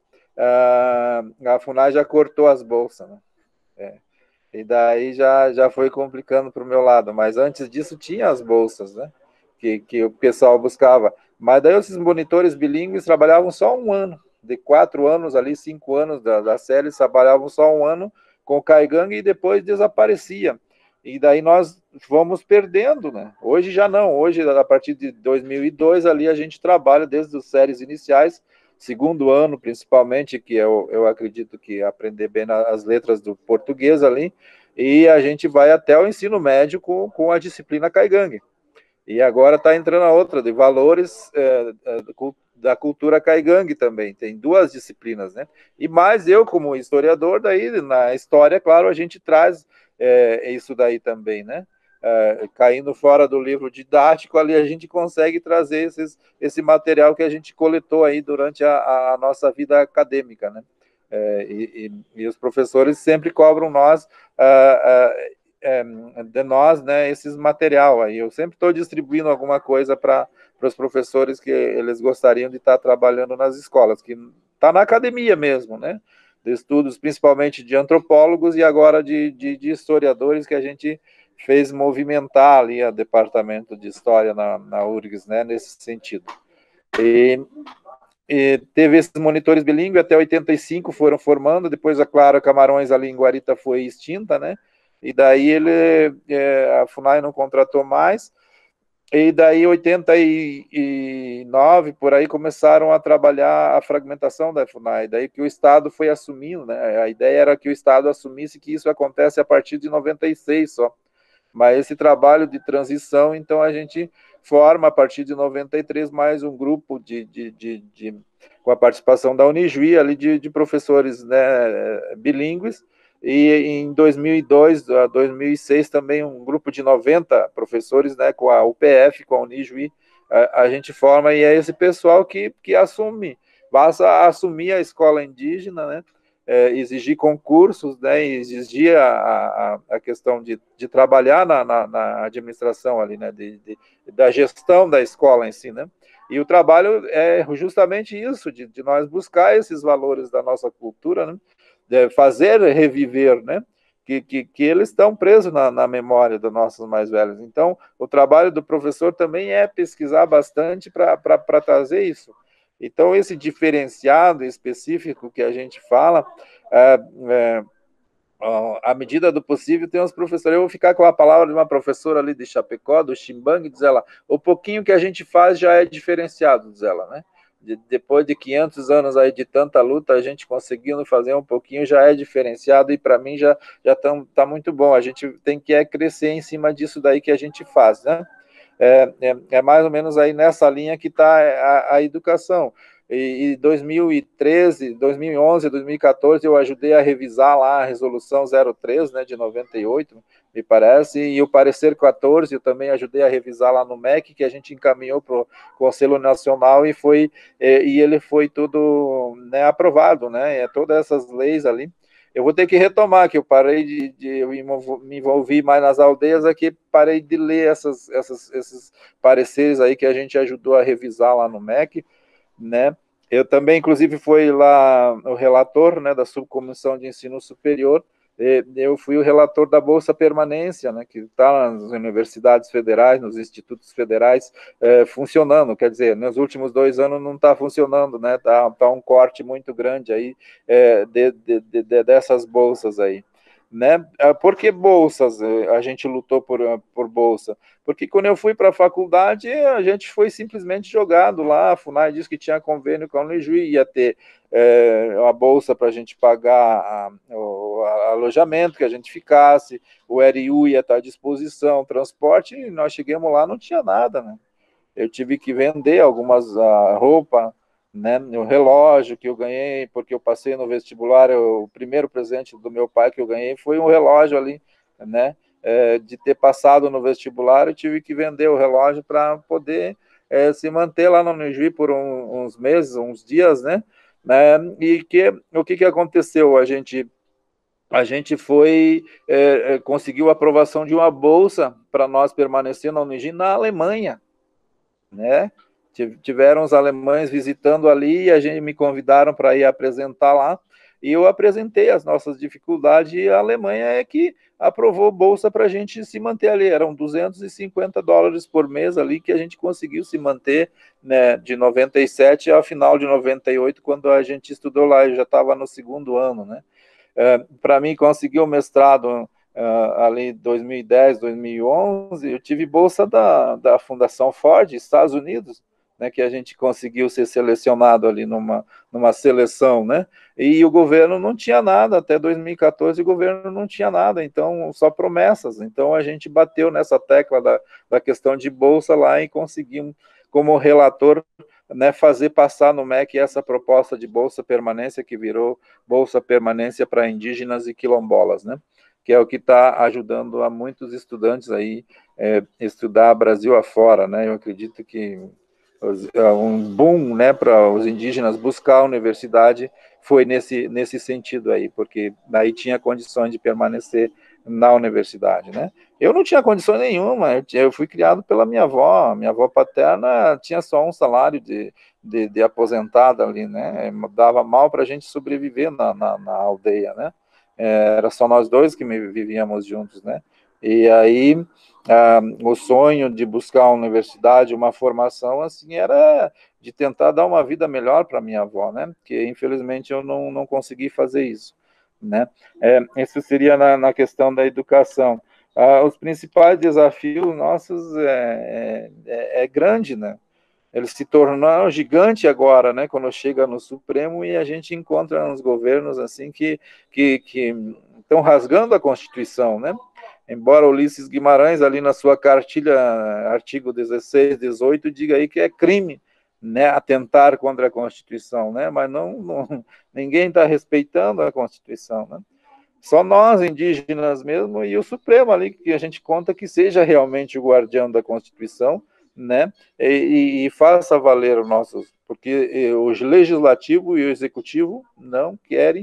a FUNAI já cortou as bolsas, né? É. E daí já, já foi complicando para o meu lado. Mas antes disso tinha as bolsas, né? Que, que o pessoal buscava. Mas daí esses monitores bilíngues trabalhavam só um ano, de quatro anos ali, cinco anos da, da série, eles trabalhavam só um ano com o caigangue e depois desaparecia. E daí nós fomos perdendo, né? Hoje já não, hoje a partir de dois mil e dois ali a gente trabalha desde as séries iniciais, segundo ano principalmente, que eu, eu acredito que aprender bem as letras do português ali, e a gente vai até o ensino médio com, com a disciplina caigangue. E agora está entrando a outra, de valores é, da cultura caigangue também, tem duas disciplinas, né? E mais eu, como historiador, daí na história, claro, a gente traz é, isso daí também, né? É, caindo fora do livro didático, ali a gente consegue trazer esses, esse material que a gente coletou aí durante a, a nossa vida acadêmica, né? É, e, e, e os professores sempre cobram nós... Uh, uh, É, de nós, né, esses material aí, eu sempre estou distribuindo alguma coisa para os professores que eles gostariam de estar tá trabalhando nas escolas, que está na academia mesmo, né, de estudos principalmente de antropólogos e agora de, de, de historiadores que a gente fez movimentar ali o departamento de história na, na U R G S, né, nesse sentido. E, e teve esses monitores bilíngues, até oitenta e cinco foram formando, depois a Clara Camarões ali em Guarita foi extinta, né, e daí ele, é, a FUNAI não contratou mais, e daí em oitenta e nove, por aí, começaram a trabalhar a fragmentação da FUNAI, daí que o Estado foi assumindo, né, a ideia era que o Estado assumisse que isso acontece a partir de noventa e seis só, mas esse trabalho de transição, então a gente forma a partir de noventa e três mais um grupo de, de, de, de com a participação da Unijuí, ali de, de professores, né, bilíngues, e em dois mil e dois a dois mil e seis também um grupo de noventa professores, né, com a U P F, com a Unijuí, a, a gente forma, e é esse pessoal que, que assume, basta assumir a escola indígena, né, é, exigir concursos, né, exigir a, a, a questão de, de trabalhar na, na, na administração ali, né, de, de, da gestão da escola em si, né. E o trabalho é justamente isso, de, de nós buscar esses valores da nossa cultura, né, de fazer reviver, né, que, que, que eles estão presos na, na memória dos nossos mais velhos. Então, o trabalho do professor também é pesquisar bastante para trazer isso. Então, esse diferenciado específico que a gente fala, é, é, à medida do possível, tem uns professores, eu vou ficar com a palavra de uma professora ali de Chapecó, do Chimbang, diz ela, o pouquinho que a gente faz já é diferenciado, diz ela, né? De, depois de quinhentos anos aí de tanta luta, a gente conseguindo fazer um pouquinho já é diferenciado, e para mim já já tá muito bom. A gente tem que é crescer em cima disso daí que a gente faz, né? É, é, é mais ou menos aí nessa linha que está a, a educação. E, e dois mil e treze, dois mil e onze, dois mil e quatorze, eu ajudei a revisar lá a resolução zero três, né, de noventa e oito, me parece, e o parecer quatorze eu também ajudei a revisar lá no M E C, que a gente encaminhou para o Conselho Nacional e foi, e, e ele foi tudo, né, aprovado, né, é, todas essas leis ali. Eu vou ter que retomar, que eu parei de, de eu me envolvi mais nas aldeias, aqui parei de ler essas, essas, esses pareceres aí que a gente ajudou a revisar lá no M E C, né? Eu também, inclusive, fui lá o relator, né, da Subcomissão de Ensino Superior. Eu fui o relator da Bolsa Permanência, né, que está nas universidades federais, nos institutos federais, é, funcionando. Quer dizer, nos últimos dois anos não está funcionando, né? Tá, tá um corte muito grande aí, é, de, de, de, dessas bolsas aí. Né? Por que bolsas? A gente lutou por, por bolsa. Porque quando eu fui para a faculdade, a gente foi simplesmente jogado lá. A FUNAI disse que tinha convênio com a Unijuí, ia ter é, uma bolsa para a gente pagar a, o a alojamento, que a gente ficasse, o R U ia estar à disposição, transporte, e nós chegamos lá, não tinha nada, né? Eu tive que vender algumas a roupa, né, o relógio que eu ganhei, porque eu passei no vestibular, eu, o primeiro presente do meu pai que eu ganhei foi um relógio ali, né, é, de ter passado no vestibular, eu tive que vender o relógio para poder é, se manter lá no Unijuí por um, uns meses, uns dias, né, né, e que, o que que aconteceu? A gente, a gente foi, é, conseguiu a aprovação de uma bolsa para nós permanecer na Unijuí na Alemanha, né, tiveram os alemães visitando ali e a gente me convidaram para ir apresentar lá, e eu apresentei as nossas dificuldades, e a Alemanha é que aprovou bolsa para a gente se manter ali, eram duzentos e cinquenta dólares por mês ali que a gente conseguiu se manter, né, de noventa e sete ao final de noventa e oito, quando a gente estudou lá, eu já estava no segundo ano, né, é, para mim conseguir o mestrado Uh, ali em dois mil e dez, dois mil e onze, eu tive bolsa da, da Fundação Ford, Estados Unidos, né, que a gente conseguiu ser selecionado ali numa, numa seleção, né, e o governo não tinha nada, até dois mil e quatorze o governo não tinha nada, então só promessas, então a gente bateu nessa tecla da, da questão de bolsa lá e conseguimos, como relator, né, fazer passar no M E C essa proposta de bolsa permanência, que virou bolsa permanência para indígenas e quilombolas, né, que é o que está ajudando a muitos estudantes aí é, estudar Brasil afora, né? Eu acredito que os, um boom, né, para os indígenas buscar a universidade foi nesse, nesse sentido aí, porque daí tinha condições de permanecer na universidade, né? Eu não tinha condição nenhuma, eu, eu fui criado pela minha avó, minha avó paterna tinha só um salário de, de, de aposentada ali, né? Dava mal para a gente sobreviver na, na, na aldeia, né? Era só nós dois que vivíamos juntos, né? E aí, ah, o sonho de buscar uma universidade, uma formação, assim, era de tentar dar uma vida melhor para minha avó, né? Que, infelizmente, eu não, não consegui fazer isso, né? É, isso seria na, na questão da educação. Ah, os principais desafios nossos é, é, é grande, né? Ele se tornou gigante agora, né, quando chega no Supremo, e a gente encontra uns governos assim que, que, que estão rasgando a Constituição, né? Embora Ulisses Guimarães, ali na sua cartilha, artigo dezesseis, dezoito, diga aí que é crime, né, atentar contra a Constituição, né? Mas não, não ninguém está respeitando a Constituição, né? Só nós, indígenas mesmo, e o Supremo ali, que a gente conta que seja realmente o guardião da Constituição, né, e, e faça valer o nosso, porque o legislativo e o executivo não querem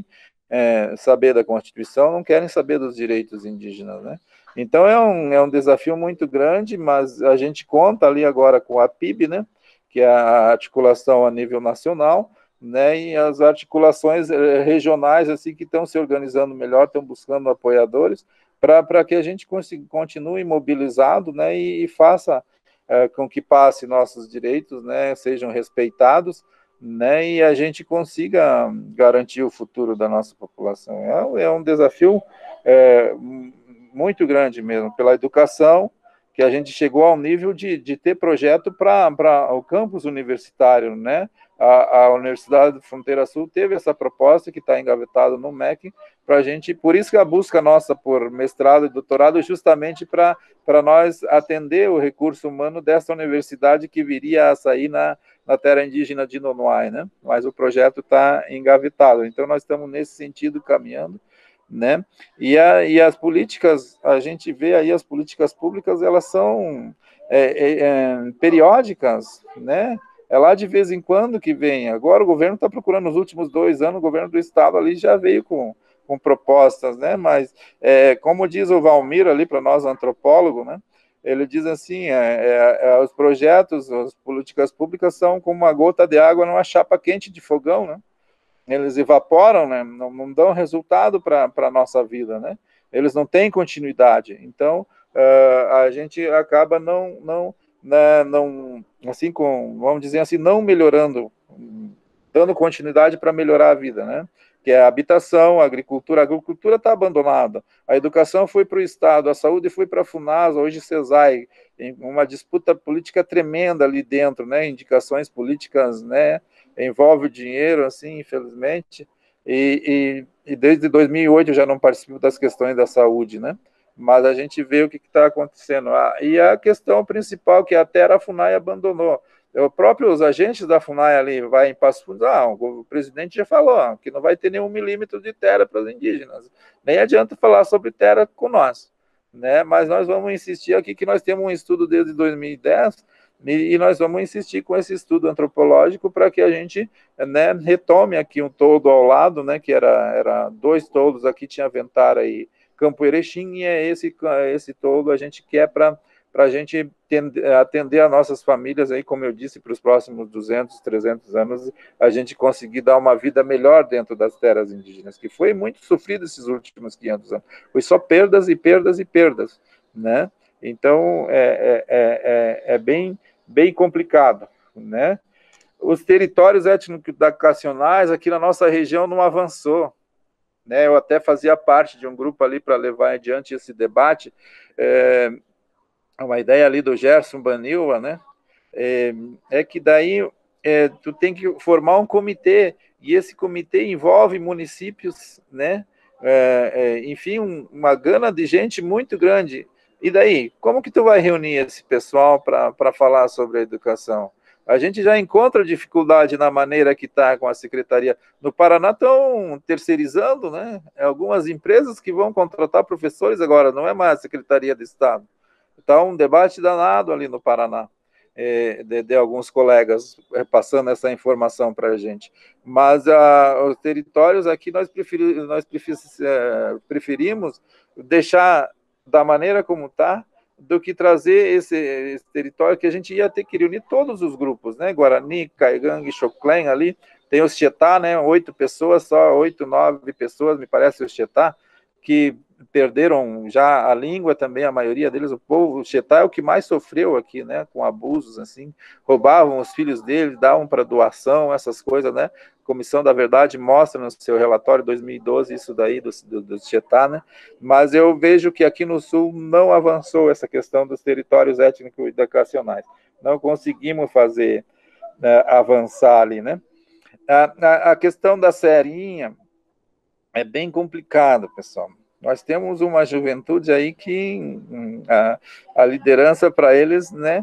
é, saber da Constituição, não querem saber dos direitos indígenas, né? Então é um, é um desafio muito grande, mas a gente conta ali agora com a P I B, né, que é a articulação a nível nacional, né, e as articulações regionais assim que estão se organizando melhor, estão buscando apoiadores para que a gente consiga, continue mobilizado, né, e, e faça é, com que passe nossos direitos, né, sejam respeitados, né, e a gente consiga garantir o futuro da nossa população. É, é um desafio é, muito grande mesmo, pela educação, que a gente chegou ao nível de, de ter projeto para o campus universitário, né? A, a Universidade de Fronteira Sul teve essa proposta que está engavetada no M E C para a gente, por isso que a busca nossa por mestrado e doutorado é justamente para nós atender o recurso humano dessa universidade que viria a sair na, na terra indígena de Nonoai, né? Mas o projeto está engavetado, então nós estamos nesse sentido caminhando, né? E, a, e as políticas, a gente vê aí as políticas públicas, elas são é, é, é, periódicas, né? É lá de vez em quando que vem. Agora o governo está procurando, nos últimos dois anos, o governo do estado ali já veio com, com propostas, né? Mas, é, como diz o Valmir ali para nós, antropólogo, né? Ele diz assim, é, é, é, os projetos, as políticas públicas são como uma gota de água numa chapa quente de fogão, né? Eles evaporam, né? não, não dão resultado para a nossa vida, né? Eles não têm continuidade. Então, uh, a gente acaba não, não, né, não, assim, com, vamos dizer assim, não melhorando, dando continuidade para melhorar a vida, né? Que é a habitação, a agricultura. A agricultura está abandonada. A educação foi para o Estado, a saúde foi para a FUNASA, hoje CESAI, uma disputa política tremenda ali dentro, né? Indicações políticas, né? Envolve o dinheiro, assim, infelizmente, e, e, e desde dois mil e oito eu já não participo das questões da saúde, né? Mas a gente vê o que está acontecendo. Ah, e a questão principal, que até a FUNAI abandonou. O próprio, os agentes da FUNAI ali, vai em Passo Fundo, ah, o presidente já falou que não vai ter nenhum milímetro de terra para os indígenas. Nem adianta falar sobre terra com nós, né? Mas nós vamos insistir aqui que nós temos um estudo desde dois mil e dez, e nós vamos insistir com esse estudo antropológico para que a gente, né, retome aqui um toldo ao lado, né, que era, era dois toldos aqui, tinha Ventara e Campo Erechim, e é esse, esse toldo a gente quer para a gente atender as nossas famílias, aí, como eu disse, para os próximos duzentos, trezentos anos, a gente conseguir dar uma vida melhor dentro das terras indígenas, que foi muito sofrido esses últimos quinhentos anos. Foi só perdas e perdas e perdas, né? Então, é, é, é, é bem, bem complicado, né? Os territórios étnico-educacionais aqui na nossa região não avançou, né? Eu até fazia parte de um grupo ali para levar adiante esse debate, é, uma ideia ali do Gerson Banilva, né? É, é que daí é, tu tem que formar um comitê, e esse comitê envolve municípios, né? É, é, enfim, um, uma gana de gente muito grande. E daí, como que tu vai reunir esse pessoal para falar sobre a educação? A gente já encontra dificuldade na maneira que está com a secretaria. No Paraná estão terceirizando, né? Algumas empresas que vão contratar professores agora, não é mais a Secretaria de Estado. Está um debate danado ali no Paraná, é, de, de alguns colegas passando essa informação para a gente. Mas a, os territórios aqui nós, preferi, nós preferi, é, preferimos deixar da maneira como está, do que trazer esse, esse território que a gente ia ter que reunir todos os grupos, né? Guarani, Caigangue, Xoclen ali, tem os Xetá, né? Oito pessoas, só oito, nove pessoas, me parece, os Xetá, que perderam já a língua também, a maioria deles, o povo, o Xetá é o que mais sofreu aqui, né, com abusos, assim, roubavam os filhos deles, davam para doação, essas coisas, né, Comissão da Verdade mostra no seu relatório dois mil e doze isso daí do, do, do Xetá, né, mas eu vejo que aqui no Sul não avançou essa questão dos territórios étnico-educacionais, não conseguimos fazer, né, avançar ali, né. A, a, a questão da Serrinha é bem complicado, pessoal. Nós temos uma juventude aí que a, a liderança para eles, né,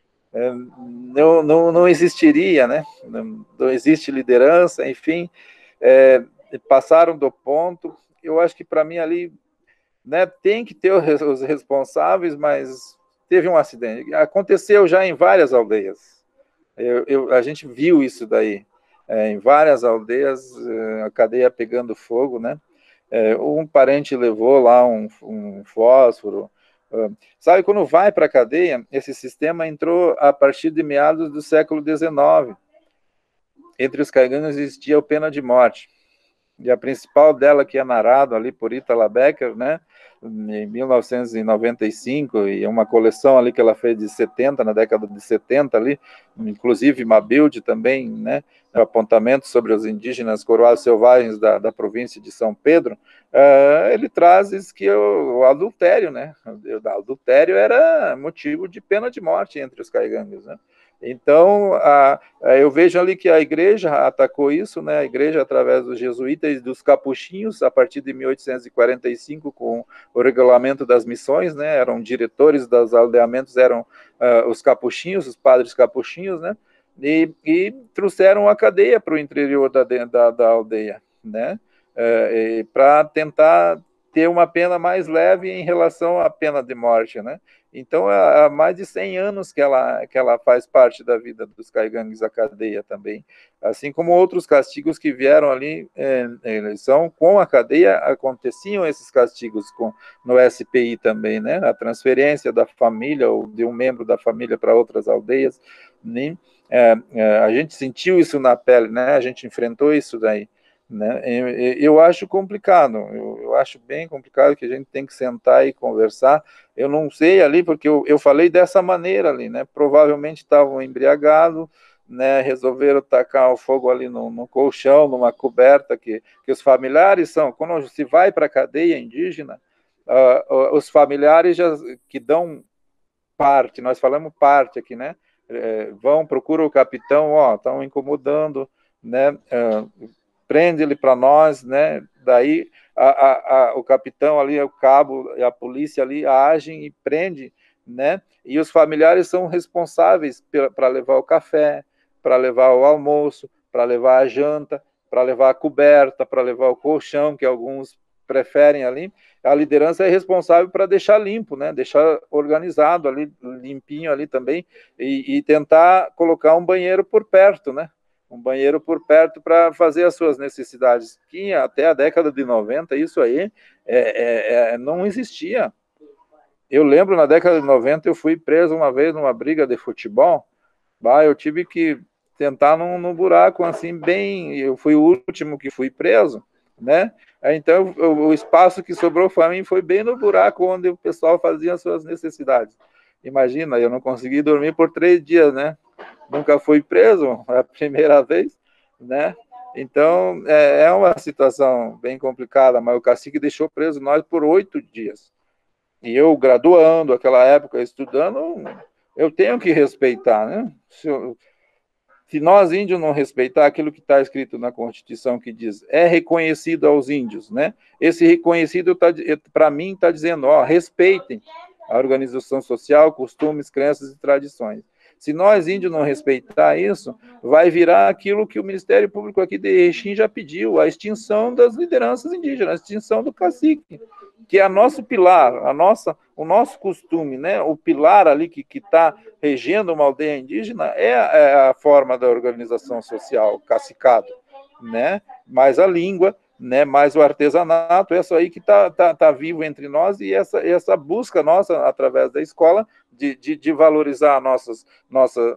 não, não, não existiria, né, não, não existe liderança, enfim, é, passaram do ponto. Eu acho que para mim ali, né, tem que ter os responsáveis, mas teve um acidente. Aconteceu já em várias aldeias. Eu, eu, a gente viu isso daí. é, em várias aldeias, a cadeia pegando fogo, né? É, um parente levou lá um, um fósforo. Uh, sabe, quando vai para a cadeia, esse sistema entrou a partir de meados do século dezenove. Entre os caigangues existia a pena de morte. E a principal dela, que é narrado ali por Itala Becker, né, em mil novecentos e noventa e cinco, e uma coleção ali que ela fez de setenta, na década de setenta ali, inclusive Mabilde também, né, apontamento sobre os indígenas coroados selvagens da, da província de São Pedro, uh, ele traz que o, o adultério, né, o adultério era motivo de pena de morte entre os caigangues, né. Então, a, a, eu vejo ali que a igreja atacou isso, né? A igreja, através dos jesuítas e dos capuchinhos, a partir de mil oitocentos e quarenta e cinco, com o regulamento das missões, né? Eram diretores dos aldeamentos, eram uh, os capuchinhos, os padres capuchinhos, né? E, e trouxeram a cadeia para o interior da, da, da aldeia, né? Uh, para tentar ter uma pena mais leve em relação à pena de morte, né? Então, há mais de cem anos que ela, que ela faz parte da vida dos caigangues, a cadeia também. Assim como outros castigos que vieram ali, é, são com a cadeia, aconteciam esses castigos com, no S P I também, né? A transferência da família ou de um membro da família para outras aldeias, né? É, é, a gente sentiu isso na pele, né? A gente enfrentou isso daí. Né? Eu, eu acho complicado, eu, eu acho bem complicado, que a gente tem que sentar e conversar. Eu não sei ali, porque eu, eu falei dessa maneira ali, né? Provavelmente estavam embriagados, né? Resolveram tacar o fogo ali no, no colchão, numa coberta, que, que os familiares são, quando se vai para a cadeia indígena, uh, uh, os familiares já, que dão parte, nós falamos parte aqui, né? É, vão, procuram o capitão, ó, estão incomodando, né? Uh, prende ele para nós, né? Daí a, a, a, o capitão ali, o cabo e a polícia ali agem e prende, né? E os familiares são responsáveis para levar o café, para levar o almoço, para levar a janta, para levar a coberta, para levar o colchão, que alguns preferem ali. A liderança é responsável para deixar limpo, né? Deixar organizado ali, limpinho ali também, e, e tentar colocar um banheiro por perto, né? Um banheiro por perto para fazer as suas necessidades, que até a década de noventa, isso aí é, é, é, não existia. Eu lembro, na década de noventa, eu fui preso uma vez numa briga de futebol, bah, eu tive que tentar num, num buraco, assim, bem, eu fui o último que fui preso, né? Então, o, o espaço que sobrou para mim foi bem no buraco onde o pessoal fazia as suas necessidades. Imagina, eu não consegui dormir por três dias, né? Nunca fui preso, é a primeira vez, né? Então, é, é uma situação bem complicada, mas o cacique deixou preso nós por oito dias. E eu, graduando, aquela época, estudando, eu tenho que respeitar, né? Se, eu, se nós, índios, não respeitar aquilo que está escrito na Constituição, que diz, é reconhecido aos índios, né? Esse reconhecido, tá, para mim, está dizendo, ó, respeitem a organização social, costumes, crenças e tradições. Se nós, índios, não respeitar isso, vai virar aquilo que o Ministério Público aqui de Erechim já pediu, a extinção das lideranças indígenas, a extinção do cacique, que é o nosso pilar, a nossa, o nosso costume, né? O pilar ali que está regendo uma aldeia indígena é a, é a forma da organização social, o cacicado, né? Mais a língua, né, mais o artesanato, isso aí que está tá, tá vivo entre nós, e essa, essa busca nossa, através da escola, de, de, de valorizar a, nossas, nossa,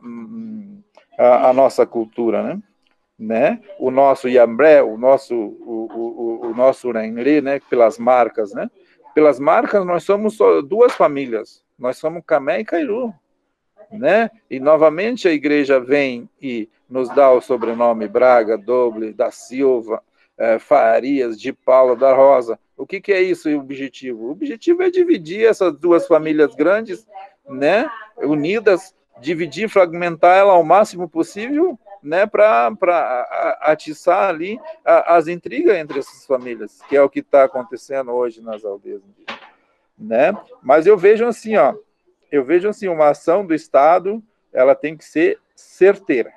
a, a nossa cultura, né? Né? O nosso iambré, o nosso, o, o, o nosso urenri, né, pelas marcas, né? Pelas marcas, nós somos só duas famílias, nós somos Camé e Cairu, né? E, novamente, a igreja vem e nos dá o sobrenome Braga, Doble, da Silva, Farias, de Paula, da Rosa. O que, que é isso, o objetivo? O objetivo é dividir essas duas famílias grandes, né, unidas, dividir, fragmentar ela ao máximo possível, né, para atiçar ali a, as intrigas entre essas famílias, que é o que está acontecendo hoje nas aldeias indígenas, né? Mas eu vejo assim, ó, eu vejo assim, uma ação do Estado, ela tem que ser certeira.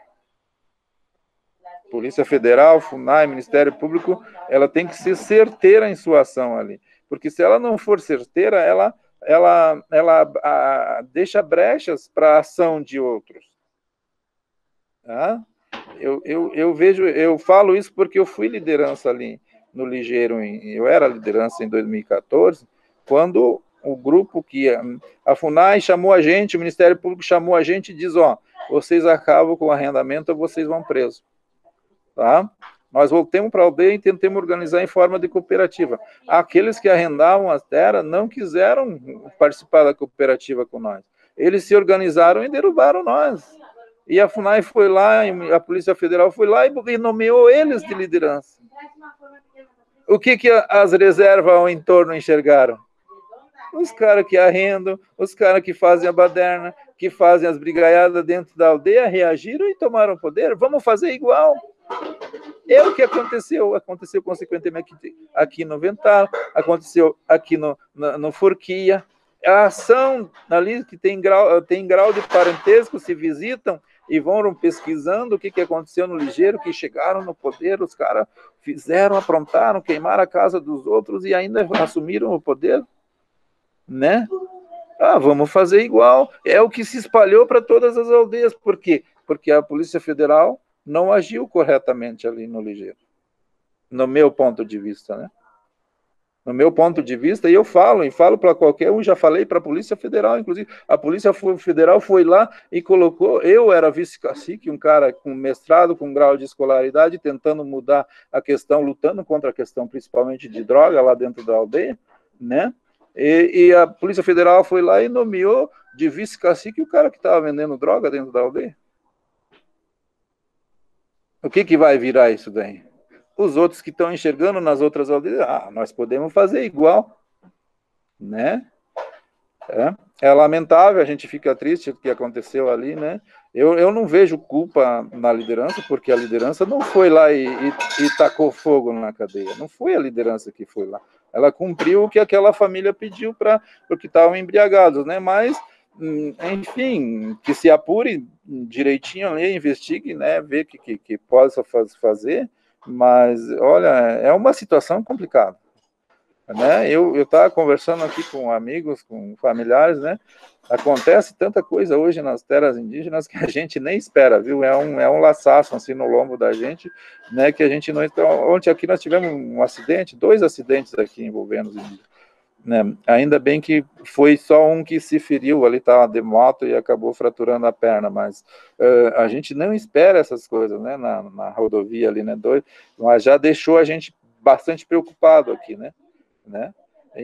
Polícia Federal, FUNAI, Ministério Público, ela tem que ser certeira em sua ação ali. Porque se ela não for certeira, ela, ela, ela a, deixa brechas para a ação de outros. Tá? eu, eu, eu vejo, eu falo isso porque eu fui liderança ali no Ligeiro, em, eu era liderança em dois mil e quatorze, quando o grupo que a FUNAI chamou a gente, o Ministério Público chamou a gente e diz, ó, vocês acabam com o arrendamento ou vocês vão presos, tá? Nós voltamos para a aldeia e tentamos organizar em forma de cooperativa. Aqueles que arrendavam as terras não quiseram participar da cooperativa com nós. Eles se organizaram e derrubaram nós. E a FUNAI foi lá, a Polícia Federal foi lá e nomeou eles de liderança. O que, que as reservas ao entorno enxergaram? Os caras que arrendam, os caras que fazem a baderna, que fazem as brigaiadas dentro da aldeia, reagiram e tomaram poder. Vamos fazer igual. É o que aconteceu. Aconteceu consequentemente aqui, aqui no Vental, aconteceu aqui no, no, no Forquilha. A ação ali que tem grau, tem grau de parentesco, se visitam e vão pesquisando o que, que aconteceu no Ligeiro, que chegaram no poder, os caras fizeram, aprontaram, queimaram a casa dos outros e ainda assumiram o poder, né? Ah, vamos fazer igual. É o que se espalhou para todas as aldeias. Por quê? Porque a Polícia Federal não agiu corretamente ali no Ligeiro, no meu ponto de vista, né? No meu ponto de vista, e eu falo, e falo para qualquer um, já falei para a Polícia Federal, inclusive, a Polícia Federal foi lá e colocou, eu era vice-cacique, um cara com mestrado, com grau de escolaridade, tentando mudar a questão, lutando contra a questão principalmente de droga lá dentro da aldeia, né? E, e a Polícia Federal foi lá e nomeou de vice-cacique o cara que estava vendendo droga dentro da aldeia. O que, que vai virar isso daí? Os outros que estão enxergando nas outras aldeias, ah, nós podemos fazer igual, né? É, é lamentável, a gente fica triste o que aconteceu ali, né? Eu, eu não vejo culpa na liderança, porque a liderança não foi lá e, e, e tacou fogo na cadeia, não foi a liderança que foi lá. Ela cumpriu o que aquela família pediu para porque estavam embriagados, né? Mas, enfim, que se apure direitinho ali, investigue, né? Ver o que, que, que possa fazer. Mas, olha, é uma situação complicada, né? Eu estava conversando aqui com amigos, com familiares, né? Acontece tanta coisa hoje nas terras indígenas que a gente nem espera, viu? É um, é um laçaço, assim, no lombo da gente, né? Que a gente não... Ontem aqui nós tivemos um acidente, dois acidentes aqui envolvendo os indígenas, né? Ainda bem que foi só um que se feriu, ali estava de moto e acabou fraturando a perna, mas uh, a gente não espera essas coisas, né, na, na rodovia ali, né, dois, mas já deixou a gente bastante preocupado aqui, né, né,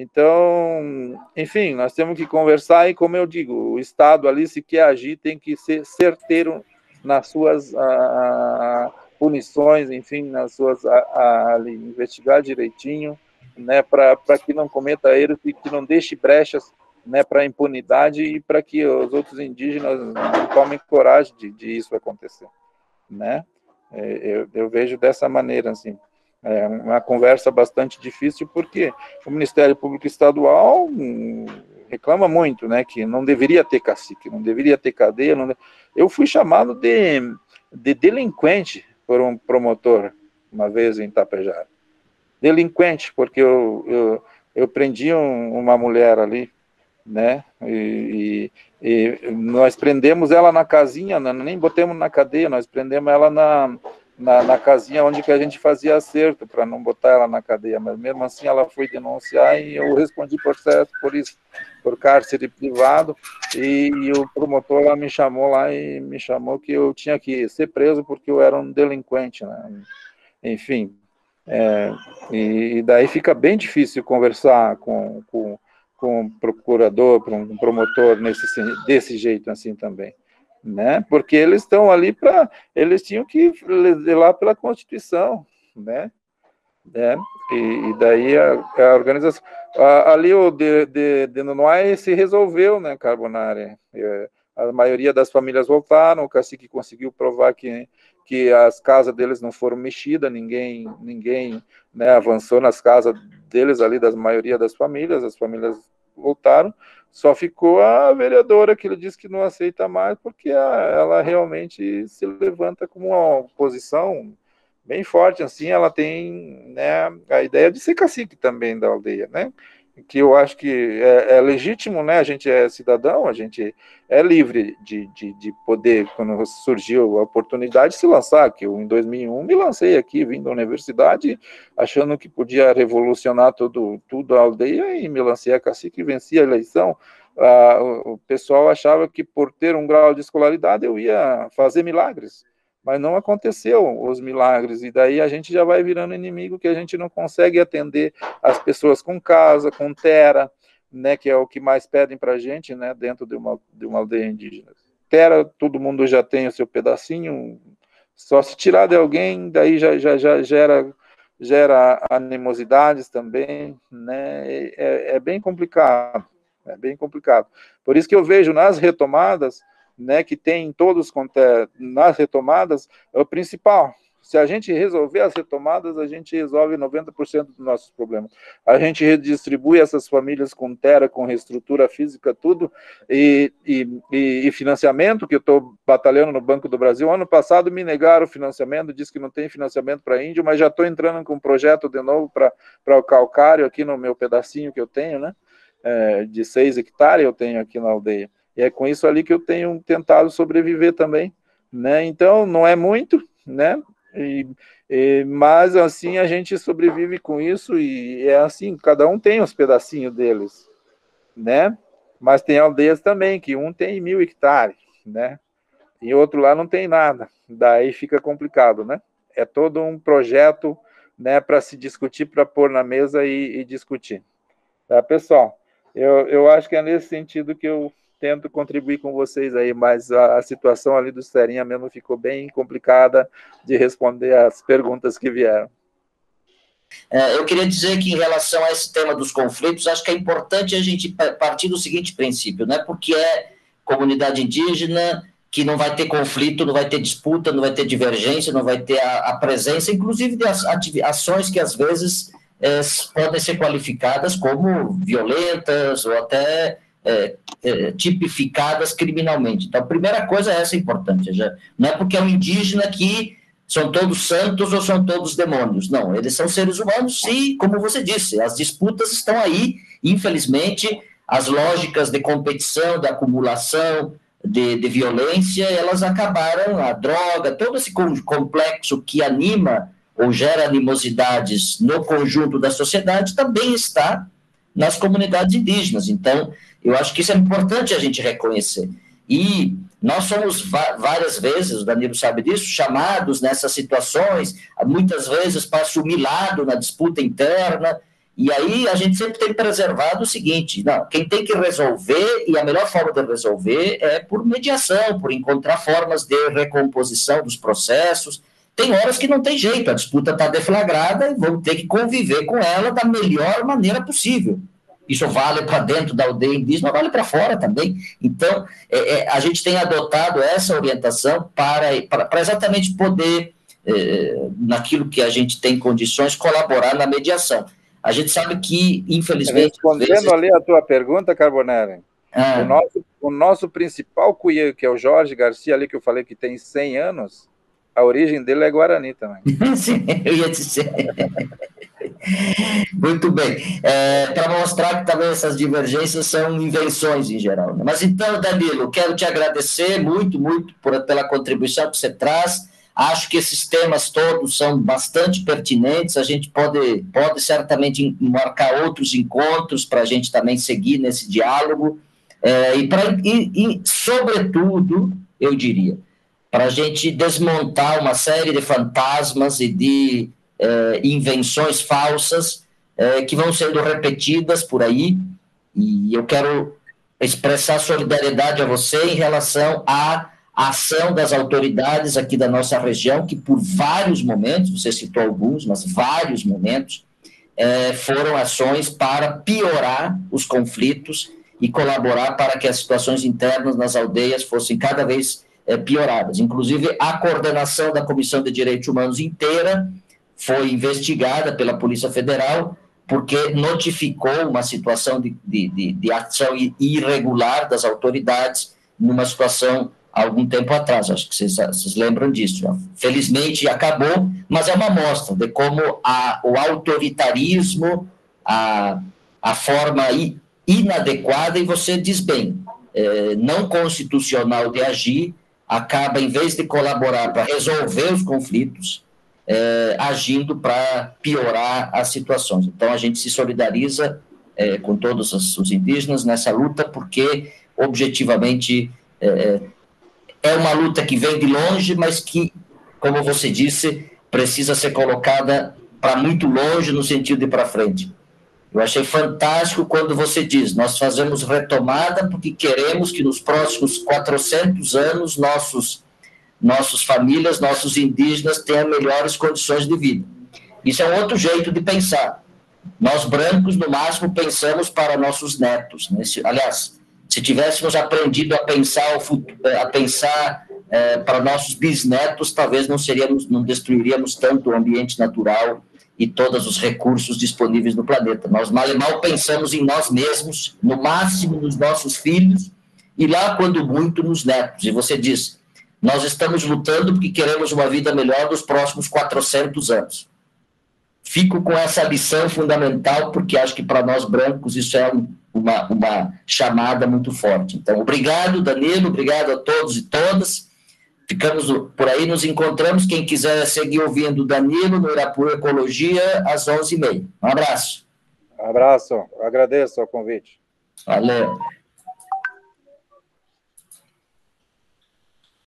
então, enfim, nós temos que conversar e, como eu digo, o Estado ali, se quer agir, tem que ser certeiro nas suas uh, punições, enfim, nas suas, uh, uh, ali, investigar direitinho, né, para que não cometa erros e que não deixe brechas, né, para impunidade e para que os outros indígenas não tomem coragem de, de isso acontecer, né? É, eu, eu vejo dessa maneira, assim, é uma conversa bastante difícil, porque o Ministério Público Estadual hum, reclama muito, né, que não deveria ter cacique, não deveria ter cadeia. Não de... Eu fui chamado de, de delinquente por um promotor, uma vez em Tapejara. Delinquente, porque eu, eu, eu prendi um, uma mulher ali, né, e, e, e nós prendemos ela na casinha, nem botemos na cadeia, nós prendemos ela na, na, na casinha onde que a gente fazia acerto, para não botar ela na cadeia, mas mesmo assim ela foi denunciar e eu respondi processo por isso, por cárcere privado, e, e o promotor lá me chamou lá e me chamou que eu tinha que ser preso porque eu era um delinquente, né, enfim. É, e, e daí fica bem difícil conversar com, com, com um procurador, com um promotor nesse, desse jeito assim também, né? Porque eles estão ali para, eles tinham que zelar pela Constituição, né? É, e, e daí a, a organização, a, ali o de, de, de Nonoai se resolveu, né, Carbonari? É, a maioria das famílias voltaram, o cacique conseguiu provar que, que as casas deles não foram mexidas, ninguém, ninguém né, avançou nas casas deles ali, da maioria das famílias, as famílias voltaram, só ficou a vereadora que ele disse que não aceita mais, porque a, ela realmente se levanta como uma oposição bem forte, assim, ela tem, né, a ideia de ser cacique também da aldeia, né? que eu acho que é, é legítimo, né? A gente é cidadão, a gente é livre de, de, de poder, quando surgiu a oportunidade, se lançar, que eu, em dois mil e um, me lancei aqui, vim da universidade, achando que podia revolucionar tudo, tudo a aldeia, e me lancei a cacique e venci a eleição. Ah, o pessoal achava que, por ter um grau de escolaridade, eu ia fazer milagres, mas não aconteceu os milagres, e daí a gente já vai virando inimigo, que a gente não consegue atender as pessoas com casa, com terra, né, que é o que mais pedem para a gente, né, dentro de uma, de uma aldeia indígena. Terra, todo mundo já tem o seu pedacinho, só se tirar de alguém, daí já, já, já gera, gera animosidades também, né, é, é bem complicado, é bem complicado. Por isso que eu vejo nas retomadas, né, que tem todos nas retomadas, é o principal. Se a gente resolver as retomadas, a gente resolve noventa por cento dos nossos problemas. A gente redistribui essas famílias com terra, com reestrutura física, tudo, e, e, e financiamento, que eu estou batalhando no Banco do Brasil. Ano passado me negaram o financiamento, disse que não tem financiamento para índio, mas já estou entrando com um projeto de novo para o calcário, aqui no meu pedacinho que eu tenho, né, é, de seis hectares eu tenho aqui na aldeia. E é com isso ali que eu tenho tentado sobreviver também, né? Então, não é muito, né? E, e, mas, assim, a gente sobrevive com isso, e é assim, cada um tem os pedacinhos deles, né? Mas tem aldeias também, que um tem mil hectares, né? E outro lá não tem nada. Daí fica complicado, né? É todo um projeto, né, para se discutir, para pôr na mesa e, e discutir. Tá, pessoal? Eu, eu acho que é nesse sentido que eu tento contribuir com vocês aí, mas a, a situação ali do Serinha mesmo ficou bem complicada de responder as perguntas que vieram. É, eu queria dizer que, em relação a esse tema dos conflitos, acho que é importante a gente partir do seguinte princípio, né? Porque é comunidade indígena que não vai ter conflito, não vai ter disputa, não vai ter divergência, não vai ter a, a presença, inclusive, de ações que, às vezes, é, podem ser qualificadas como violentas ou até É, é, tipificadas criminalmente. Então, a primeira coisa é essa importante. Já, não é porque é um indígena que são todos santos ou são todos demônios. Não, eles são seres humanos e, como você disse, as disputas estão aí. Infelizmente, as lógicas de competição, de acumulação, de, de violência, elas acabaram, a droga, todo esse complexo que anima ou gera animosidades no conjunto da sociedade também está nas comunidades indígenas. Então, eu acho que isso é importante a gente reconhecer. E nós somos várias vezes, o Danilo sabe disso, chamados nessas situações, muitas vezes para assumir lado na disputa interna, e aí a gente sempre tem preservado o seguinte, não, quem tem que resolver, e a melhor forma de resolver é por mediação, por encontrar formas de recomposição dos processos. Tem horas que não tem jeito, a disputa está deflagrada e vamos ter que conviver com ela da melhor maneira possível. Isso vale para dentro da aldeia indígena, vale para fora também. Então, é, é, a gente tem adotado essa orientação para, para, para exatamente poder, é, naquilo que a gente tem condições, colaborar na mediação. A gente sabe que, infelizmente... Respondendo vezes... ali a tua pergunta, Carbonelli, ah. o, nosso, o nosso principal cuia, que é o Jorge Garcia, ali que eu falei que tem cem anos, a origem dele é Guarani também. Sim, eu ia dizer... Muito bem. É, para mostrar que também essas divergências são invenções em geral. Né? Mas então, Danilo, quero te agradecer muito, muito por, pela contribuição que você traz. Acho que esses temas todos são bastante pertinentes. A gente pode, pode certamente marcar outros encontros para a gente também seguir nesse diálogo. É, e, pra, e, e, sobretudo, eu diria, para a gente desmontar uma série de fantasmas e de É, invenções falsas é, que vão sendo repetidas por aí, e eu quero expressar solidariedade a você em relação à ação das autoridades aqui da nossa região, que por vários momentos, você citou alguns, mas vários momentos, é, foram ações para piorar os conflitos e colaborar para que as situações internas nas aldeias fossem cada vez é, pioradas. Inclusive, a coordenação da Comissão de Direitos Humanos inteira foi investigada pela Polícia Federal porque notificou uma situação de, de, de, de ação irregular das autoridades numa situação há algum tempo atrás. Acho que vocês, vocês lembram disso. Felizmente acabou, mas é uma amostra de como a, o autoritarismo, a, a forma inadequada, e você diz bem, é, não constitucional de agir, acaba, em vez de colaborar para resolver os conflitos, é, agindo para piorar as situações. Então, a gente se solidariza é, com todos os, os indígenas nessa luta, porque, objetivamente, é, é uma luta que vem de longe, mas que, como você disse, precisa ser colocada para muito longe, no sentido de para frente. Eu achei fantástico quando você diz, nós fazemos retomada porque queremos que nos próximos quatrocentos anos nossos, nossos famílias, nossos indígenas tenham melhores condições de vida. Isso é um outro jeito de pensar. Nós brancos, no máximo, pensamos para nossos netos, né? Se, aliás, se tivéssemos aprendido a pensar, o futuro, a pensar é, para nossos bisnetos, talvez não, seríamos, não destruiríamos tanto o ambiente natural e todos os recursos disponíveis no planeta. Nós mal e mal pensamos em nós mesmos, no máximo nos nossos filhos, e lá, quando muito, nos netos. E você diz, nós estamos lutando porque queremos uma vida melhor nos próximos quatrocentos anos. Fico com essa lição fundamental, porque acho que para nós brancos isso é um, uma, uma chamada muito forte. Então, obrigado, Danilo, obrigado a todos e todas. Ficamos por aí, nos encontramos. Quem quiser seguir ouvindo o Danilo no Irapuru Ecologia, às onze e meia. Um abraço. Um abraço, eu agradeço o convite. Valeu.